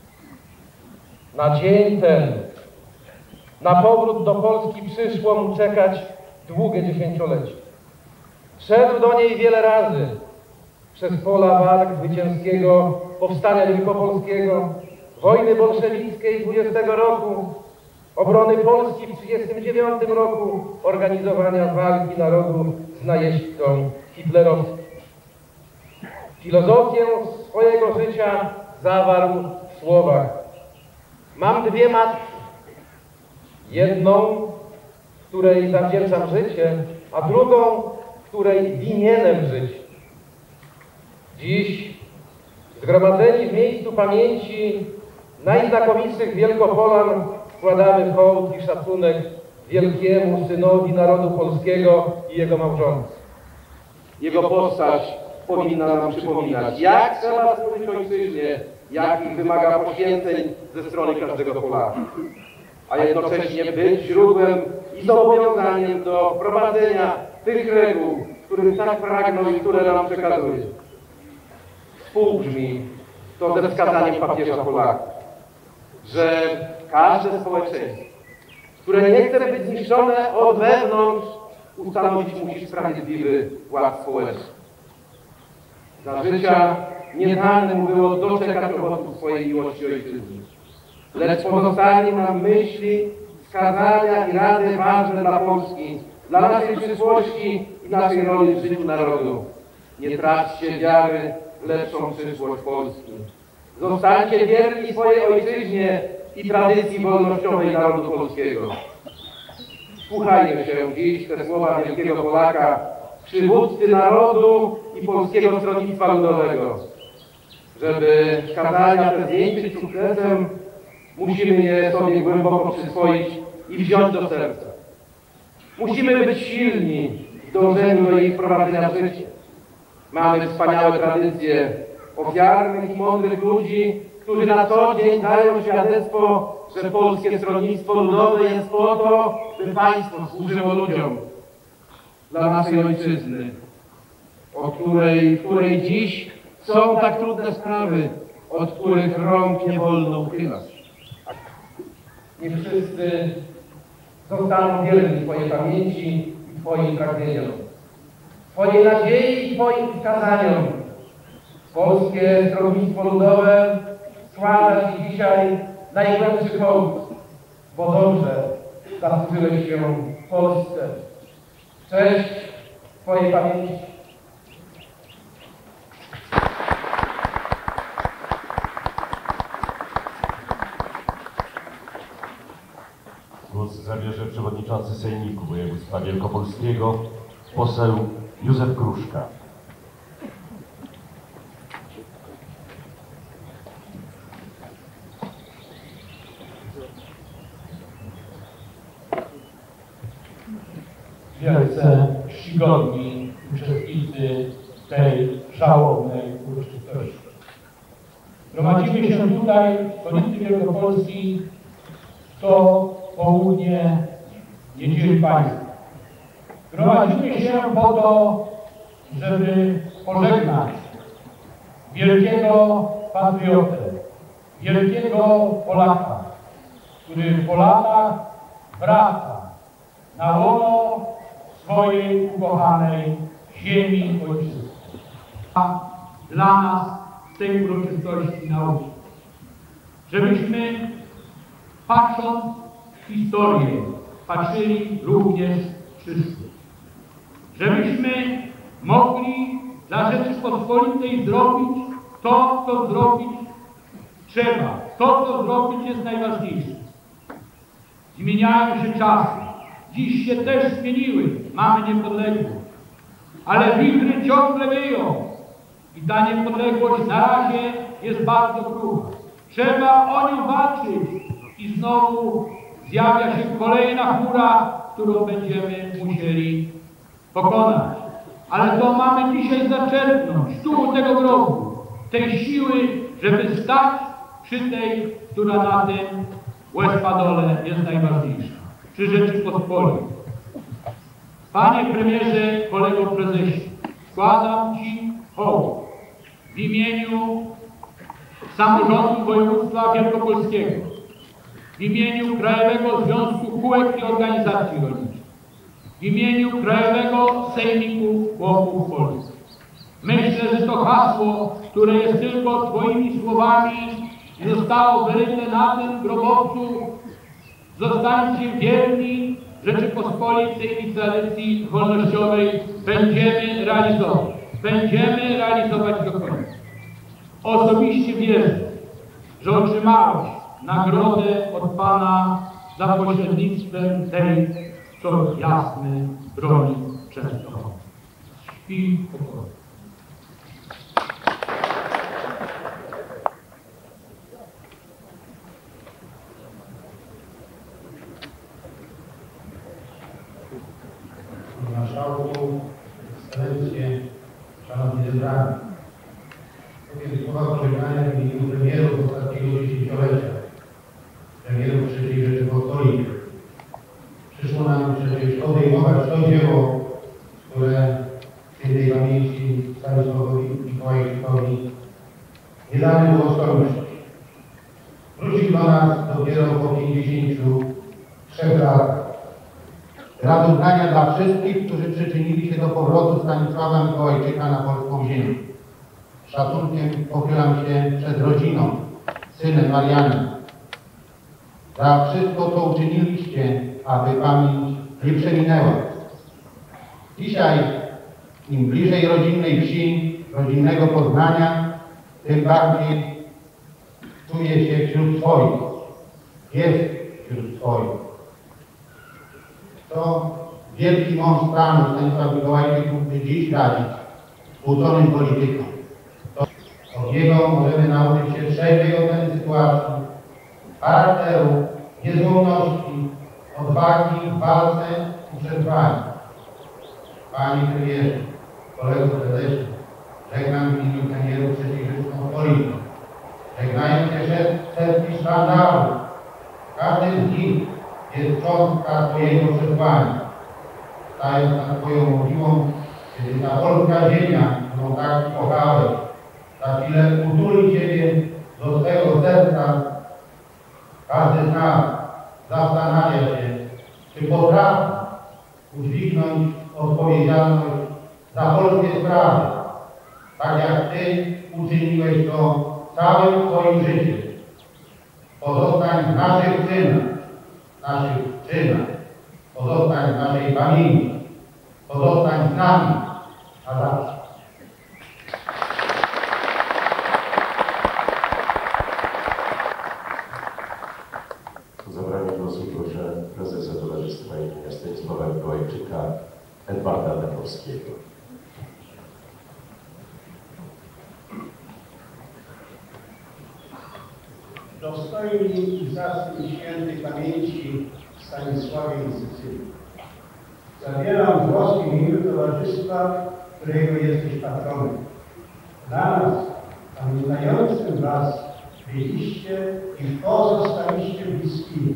Na dzień ten, na powrót do Polski przyszło mu czekać długie dziesięciolecie. Szedł do niej wiele razy przez pola walk zwycięskiego powstania wielkopolskiego, wojny bolszewickiej dwudziestego roku, obrony Polski w trzydziestym dziewiątym roku, organizowania walki narodu z najeźdźcą hitlerowskim. Filozofię swojego życia zawarł w słowach: mam dwie matki, jedną, której zawdzięczam życie, a drugą, której winienem żyć. Dziś zgromadzeni w miejscu pamięci najznakomitszych Wielkopolan składamy hołd i szacunek wielkiemu synowi narodu polskiego i jego małżonce. Jego postać powinna nam przypominać, jak trzeba służyć ojczyźnie, jakich wymaga poświęceń ze strony każdego Polaka, a jednocześnie być źródłem i zobowiązaniem do wprowadzenia tych reguł, których tak pragną i które nam przekazuje. współbrzmi to ze wskazaniem papieża Polaków, że każde społeczeństwo, które nie chce być zniszczone od wewnątrz, ustanowić musi sprawiedliwy ład społeczny. Za życia niedalne mu było doczekać owoców swojej miłości ojczyzny, lecz pozostali nam myśli, wskazania i rady ważne dla Polski, dla naszej przyszłości i naszej roli w życiu narodu. Nie traćcie wiary w lepszą przyszłość Polski. Zostańcie wierni swojej ojczyźnie i tradycji wolnościowej narodu polskiego. Słuchajmy się dziś te słowa wielkiego Polaka, przywódcy narodu i Polskiego Stronnictwa Ludowego. Żeby kazania te zwieńczyć sukcesem, musimy je sobie głęboko przyswoić i wziąć do serca. Musimy być silni w dążeniu do ich wprowadzenia w życie. Mamy wspaniałe tradycje ofiarnych i mądrych ludzi, którzy na co dzień dają świadectwo, że Polskie Stronnictwo Ludowe jest po to, by państwo służyło ludziom. Dla naszej ojczyzny, o której, której dziś są tak trudne sprawy, od których rąk nie wolno uchylać. Niech wszyscy zostaną wierni Twojej pamięci i Twoim pragnieniom, Twojej nadziei i Twoim wskazaniom. Polskie Stronnictwo Ludowe składa Ci dzisiaj najgłębszy hołd, bo dobrze zasłużyłeś się w Polsce. Cześć Twojej pamięci. Głos zabierze przewodniczący Sejmiku Województwa Wielkopolskiego, poseł Józef Kruszka. Wielce czcigodni uczestnicy tej żałobnej uroczystości. Gromadzimy się tutaj w stolicy Wielkopolski co południe Niedzieli Państwa. Gromadzimy się po to, żeby pożegnać wielkiego patriotę, wielkiego Polaka, który po latach wraca na łono swojej ukochanej ziemi ojczyzny. A dla nas z tej uroczystości nauki, żebyśmy patrząc w historię, patrzyli również w przyszłość. Żebyśmy mogli dla Rzeczypospolitej zrobić to, co zrobić trzeba. To, co zrobić jest najważniejsze. Zmieniają się czasy. Dziś się też zmieniły. Mamy niepodległość. Ale wichry ciągle wieją. I ta niepodległość na razie jest bardzo krótka. Trzeba o nią walczyć. I znowu zjawia się kolejna chmura, którą będziemy musieli pokonać. Ale to mamy dzisiaj zaczerpnąć tu tego grobu, tej siły, żeby stać przy tej, która na tym łez-padole jest najważniejsza, przy Rzeczypospolitej. Panie premierze, kolego prezesie, składam Ci hołd w imieniu samorządu województwa wielkopolskiego, w imieniu Krajowego Związku Kółek i Organizacji Rolniczych, w imieniu Krajowego Sejmiku Chłopów Polskich. Myślę, że to hasło, które jest tylko Twoimi słowami i zostało wyryte na tym grobowcu, zostańcie wierni Rzeczypospolitej i tradycji wolnościowej, będziemy realizować. Będziemy realizować do końca. Osobiście wierzę, że otrzymałeś nagrodę od Pana za pośrednictwem tej, co jasny broni Częstochowy. Śpi pokój. Panie Marszałku, Ekscelencje, Szanowni Zebrani. Kiedy słowa pożegnania w imieniu premierów ostatniego dziesięciolecia, premierów trzeciej Rzeczypospolitej. Przyszło nam przecież odejmować to dzieło, które w tej pamięci Stanisławowi Mikołajczykowi dla wszystkich, którzy przyczynili się do powrotu Stanisława Mikołajczyka na polską ziemię. Z szacunkiem pochylam się przed rodziną, synem Marianem, za wszystko, co uczyniliście, aby pamięć nie przeminęła. Dzisiaj, im bliżej rodzinnej wsi, rodzinnego Poznania, tym bardziej czuję się wśród swoich. Jest wśród swoich. To wielki mąż stanu Stanisław Mikołajczyk mógłby dziś radzić uczonym politykom. To od niego możemy nauczyć się trzeźwej oceny sytuacji, charakteru, niezłomności, odwagi w walce i przetrwaniu. Panie premierze, kolego prezesie, żegnam w imieniu premierów trzeciej Rzeczypospolitej. Żegnają się setki sztandarów. Każdy z nich jest cząstka swojego przesłania. Stając nad Twoją modliwą, kiedy ta polska ziemia, którą tak kochałeś, za chwilę utuli Ciebie do swego serca, każdy z nas zastanawia się, czy potrafi udźwignąć odpowiedzialność za polskie sprawy, tak jak Ty uczyniłeś to całym swoim życiem. Pozostań w naszych czynach, naszych czynach, pozostań w naszej pamięci, pozostań z nami, a zawsze. O zabranie głosu proszę prezesa Towarzystwa imienia Stanisława Mikołajczyka, Edwarda Dębowskiego. Dostojni i zacni świętej pamięci Stanisławie i Cecylii. Zabieram głos w imieniu towarzystwa, którego jesteś patronem. Dla nas, pamiętającym Was, byliście i pozostaliście bliskimi.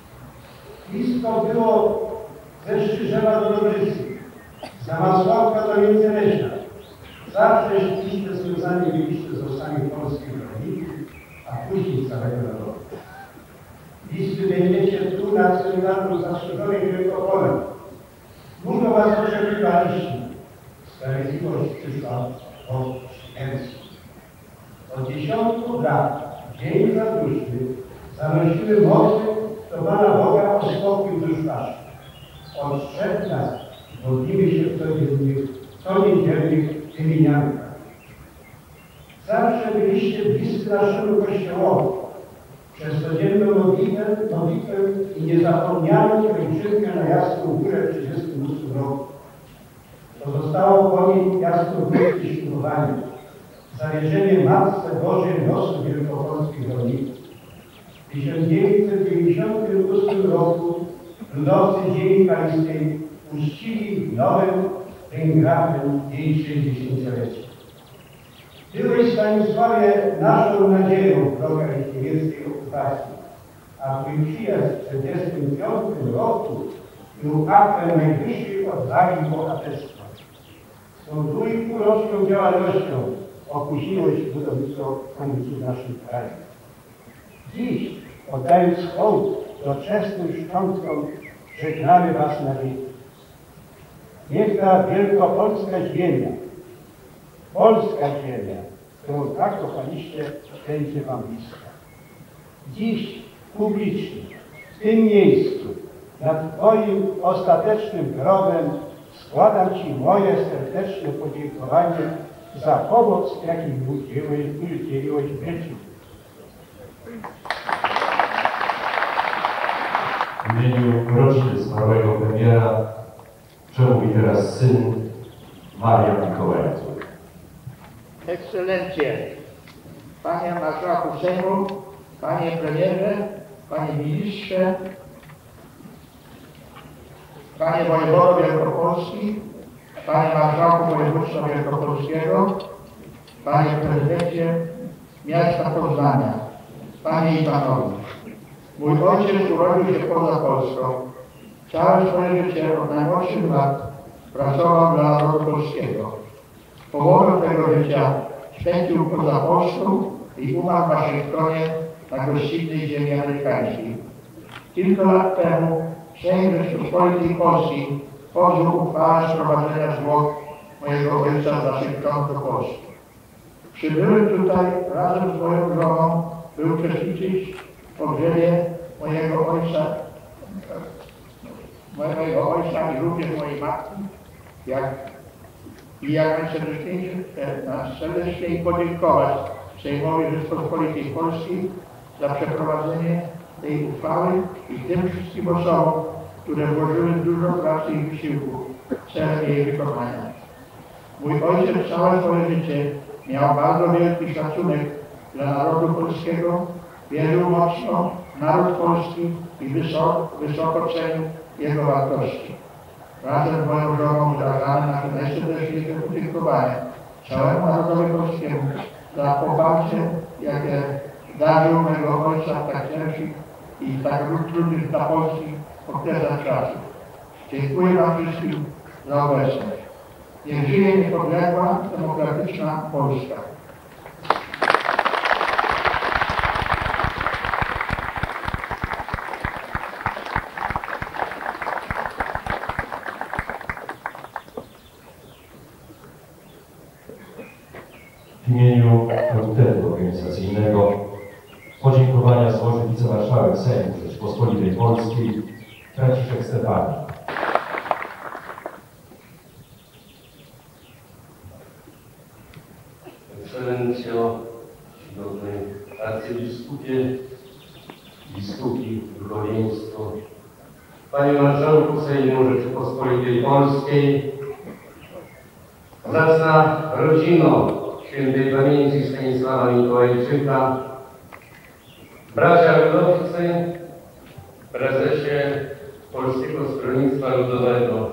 Blisko było ze Szczyżewa do Dobrzycy, z Zamasławka do Międzyleśna. Zawsze ściśle związani byliście z losami polskich rolników, a później całego narodu. Bliscy będziecie tu na cmentarzu zastrzeżonej Wielkopolem. Długo Was oczekiwaliśmy. Sprawiedliwość przyszła po śmierci. Od dziesiątków lat, dzień za duszy, zanosiły mocy do Pana Boga o spokój dusz Waszych. Od trzech lat modlimy się w codziennych, co niedzielnych wymieniankach. Zawsze byliście bliscy naszemu Kościołowi. Przez codzienną modlitwę, modlitwę i niezapomnianą pielgrzymkę na Jasną Górę w trzydziestym ósmym roku. Pozostało po niej jasnogórskie ślubowanie, zawierzenie Matce Bożej losu wielkopolskich rolników. W tysiąc dziewięćset dziewięćdziesiątym ósmym roku ludowcy ziemi kaliskiej uczcili nowym Ringrafem jej sześćdziesięciolecie. Byłeś, Stanisławie, naszą nadzieją w drogach niemieckiej okupacji, a Twój przyjazd w tysiąc dziewięćset czterdziestym piątym roku był aktem najwyższej odwagi i bohaterstwa. Z tą dwójpółroczną działalnością opóźniłeś budownictwo granicy w naszym kraju. Dziś, oddając hołd doczesnym szczątkom, żegnamy Was na wieki. Niech ta wielkopolska ziemia, polska ziemia, którą tak kochaliście, będzie Wam bliska. Dziś publicznie, w tym miejscu, nad Twoim ostatecznym grobem składam Ci moje serdeczne podziękowanie za pomoc, jakiej udzieliłeś w życiu. W imieniu rodziny zmarłego premiera przemówi teraz syn Marian Mikołajczyk. Ekscelencje, Panie Marszałku Sejmu, Panie Premierze, Panie Ministrze, Panie Wojewodo Wielkopolski, Panie Marszałku Województwa Wielkopolskiego, Panie Prezydencie Miasta Poznania, Panie i Panowie. Mój ojciec urodził się poza Polską. Całe swoje życie od najmłodszych lat pracował dla narodu polskiego. Połowę tego życia spędził poza Polską i umarł w Waszyngtonie na gościnnej ziemi amerykańskiej. Kilka lat temu Sejm Rzeczypospolitej Polskiej podjął uchwałę sprowadzenia zwłok mojego ojca z naszych krąg do Polski. Przybyłem tutaj razem z moją żoną, by uczestniczyć w pogrzebie mojego ojca, mojego ojca i również mojej matki, jak, i jak najserdeczniej, najserdeczniej podziękować Sejmowi Rzeczypospolitej Polskiej za przeprowadzenie tej uchwały i tym wszystkim osobom, które włożyły dużo pracy i wysiłku w celem jej wykonania. Mój ojciec całe swoje życie miał bardzo wielki szacunek dla narodu polskiego, wierzył mocno w naród polski i wysoko, wysoko cenił jego wartości. Razem z moją żoną wyrażamy nasze najserdeczniejsze podziękowanie całemu narodowi polskiemu za poparcie, jakie darzył mego ojca w tak ciężkich i tak trudnych dla Polski okresach czasu. Dziękuję wam wszystkim za obecność. Niech żyje niepodległa, demokratyczna Polska. W imieniu Komitetu Organizacyjnego podziękowania złoży wicemarszałek Sejmu Rzeczypospolitej Polskiej Franciszek Stefani. Ekscelencjo, czcigodny arcybiskupie, biskupi, duchowieństwo, Panie Marszałku Sejmu Rzeczypospolitej Polskiej, zacna rodzino świętej pamięci Stanisława Mikołajczyka, bracia ludowcy, prezesie Polskiego Stronnictwa Ludowego.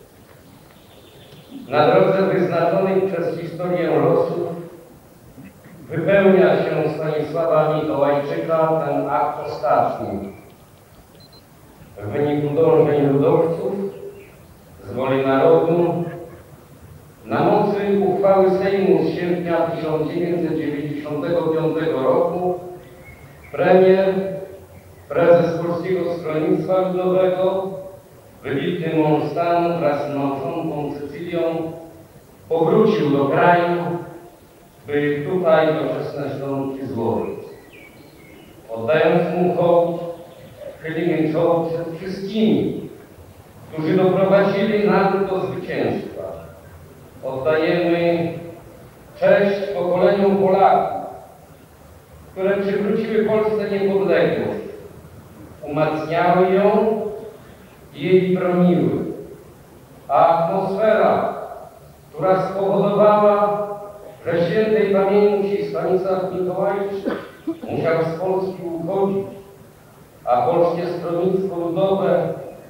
Na drodze wyznaczonej przez historię losów wypełnia się Stanisława Mikołajczyka ten akt ostatni. W wyniku dążeń ludowców z woli narodu na mocy uchwały Sejmu z sierpnia tysiąc dziewięćset dziewięćdziesiątego piątego roku premier, prezes Polskiego Stronnictwa Ludowego, wybitny mąż stanu wraz z małżonką Cecylią powrócił do kraju, by tutaj doczesne szczątki złożyć. Oddając mu hołd, chylimy czoło przed wszystkimi, którzy doprowadzili naród do zwycięstwa. Oddajemy cześć pokoleniom Polaków, które przywróciły Polsce niepodległość, umacniały ją i jej broniły. A atmosfera, która spowodowała, że świętej pamięci Stanisław Mikołajczyk musiał z Polski uchodzić, a Polskie Stronnictwo Ludowe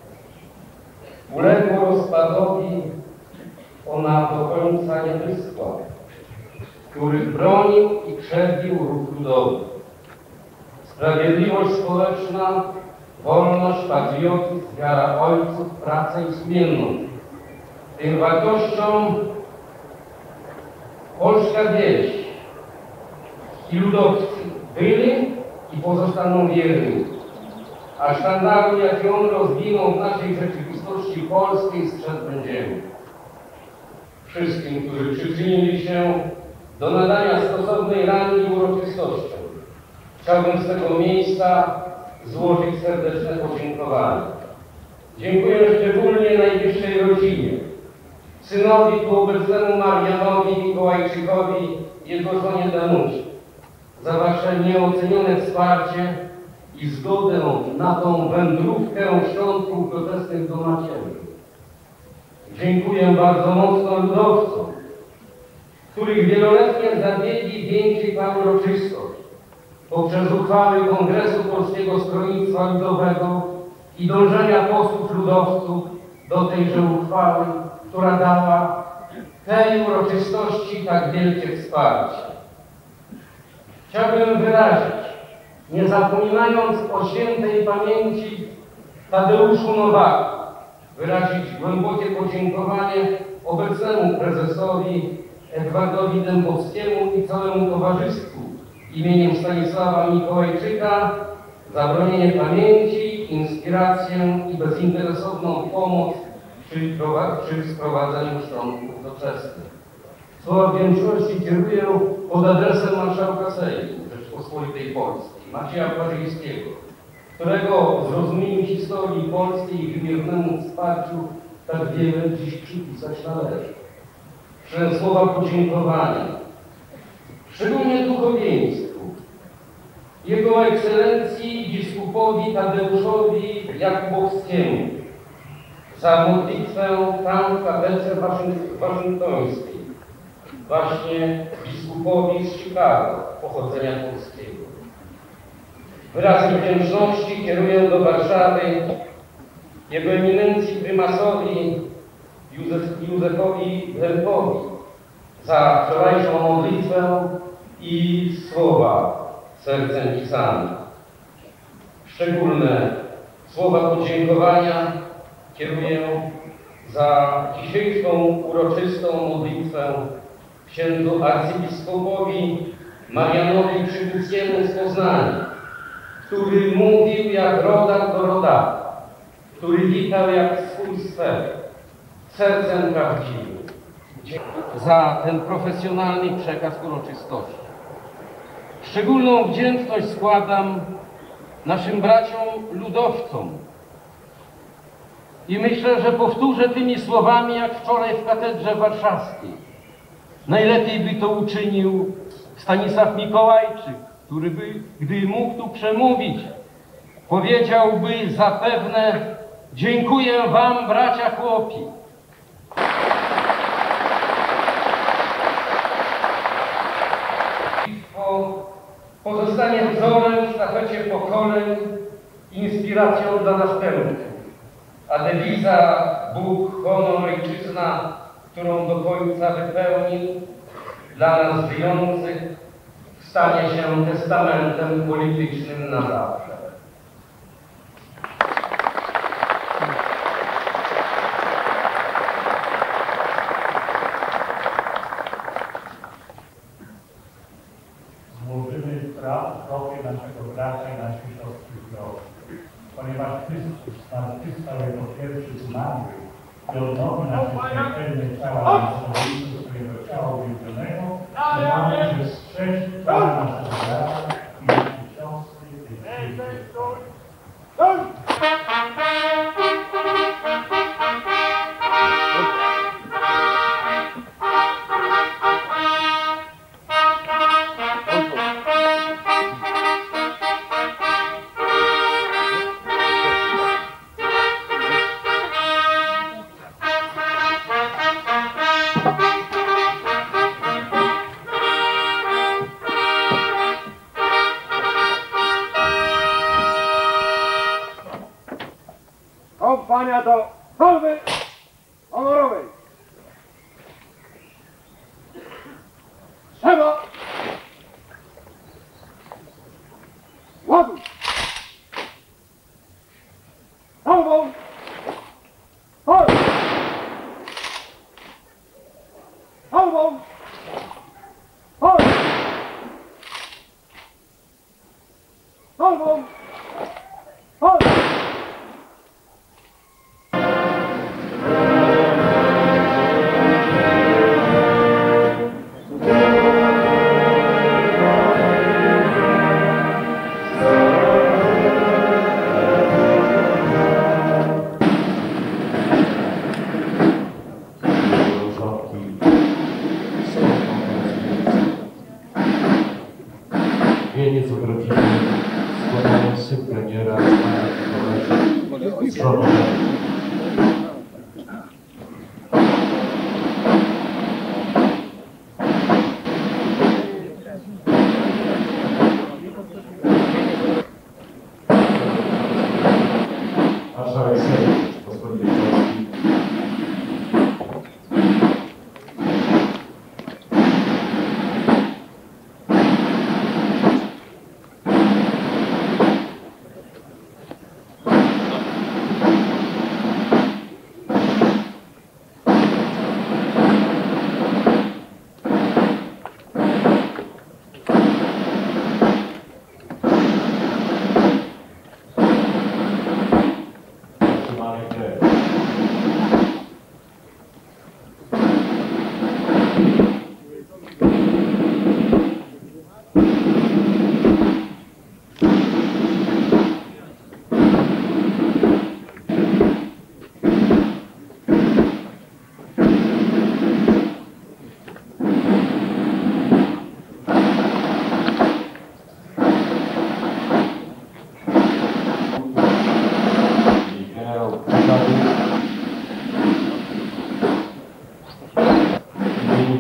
uległo rozpadowi, ona do końca nie wyschła, który bronił i krzewdził ruch ludowy. Sprawiedliwość społeczna, wolność, patriotyzm, wiara ojców, praca i sumienność. Tym wartościom polska wieś i ludowcy byli i pozostaną wierni, a sztandaru, jaki on rozwinął w naszej rzeczywistości polskiej, strzec będziemy. Wszystkim, którzy przyczynili się do nadania stosownej rangi uroczystościom, chciałbym z tego miejsca złożyć serdeczne podziękowanie. Dziękuję szczególnie najbliższej rodzinie, synowi tu obecnemu Marianowi Mikołajczykowi i jego żonie Danucie, za wasze nieocenione wsparcie i zgodę na tą wędrówkę szczątków doczesnych do macierzy. Dziękuję bardzo mocno ludowcom, których wieloletnie zabiegi wieńczy ta uroczystość poprzez uchwały Kongresu Polskiego Stronnictwa Ludowego i dążenia posłów ludowców do tejże uchwały, która dała tej uroczystości tak wielkie wsparcie. Chciałbym wyrazić, nie zapominając o świętej pamięci Tadeuszu Nowaku, wyrazić głębokie podziękowanie obecnemu prezesowi Edwardowi Dębowskiemu i całemu towarzystwu imieniem Stanisława Mikołajczyka za bronienie pamięci, inspirację i bezinteresowną pomoc przy, przy sprowadzaniu szczątków doczesnych. Słowa wdzięczności kieruję pod adresem marszałka Sejmu Rzeczypospolitej Polskiej, Macieja Parzyńskiego, którego zrozumieniu historii polskiej i wymiernemu wsparciu tak wiele dziś przypisać należy. Przez słowa podziękowania, szczególnie duchowieństwu, Jego Ekscelencji biskupowi Tadeuszowi Jakubowskiemu za modlitwę tam w katedrze waszyngtońskiej, właśnie biskupowi z Chicago, pochodzenia polskiego. Wyrazy wdzięczności kieruję do Warszawy Jego Eminencji Prymasowi Józef, Józefowi Lempowi za wczorajszą modlitwę i słowa sercem pisane. Szczególne słowa podziękowania kieruję za dzisiejszą uroczystą modlitwę księdzu arcybiskupowi Marianowi Przybyckiemu z Poznania, który mówił jak rodak do rodaka, który witał jak swój sfer, sercem prawdziwym. Za ten profesjonalny przekaz uroczystości. Szczególną wdzięczność składam naszym braciom ludowcom. I myślę, że powtórzę tymi słowami jak wczoraj w katedrze warszawskiej. Najlepiej by to uczynił Stanisław Mikołajczyk, który by, gdy mógł tu przemówić, powiedziałby zapewne: dziękuję wam, bracia chłopi. Pozostanie wzorem w sztafecie pokoleń, inspiracją dla następców. A dewiza Bóg, honor, ojczyzna, którą do końca wypełnił, dla nas żyjących, stanie się testamentem politycznym na zawsze. Złożymy profil naszego brata i naszej siostry zdrowia. Ponieważ Chrystus zmartwychwstał jako pierwszy z umarłych i odnowił nasze śmiertelne ciała na stanowisku swojego ciała uwięzionego, mamy, że strzec Pana naszego brata i naszej siostry tej Kompania do salwy honorowej. Trzeba ładuj. Salwą. Chodź. Salwą. Chodź. Salwą. Chodź. Wieniec od rodziny składają syn premiera, żona. Marszałek Sejmu Rzeczypospolitej Polskiej.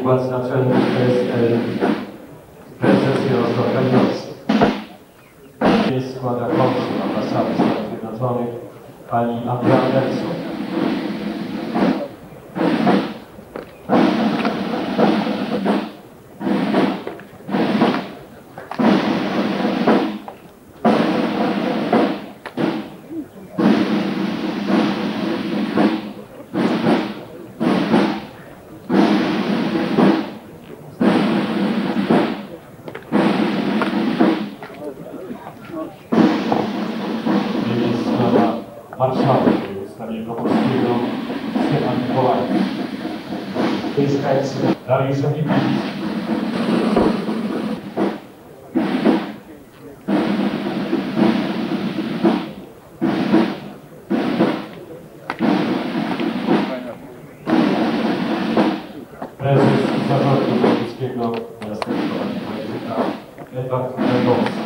władz naczelnych jest prezes Jarosław Kalinowski. Składa konsul ambasady Stanów Zjednoczonych pani Andrea Anderson. Marszałek województwa wielkopolskiego Stefan Mikołajczyk. Mieszkańcy Dariusz Owicki. Prezes Zarządu Wojewódzkiego Miasteczka Mikołajczyka Edward Dębowski.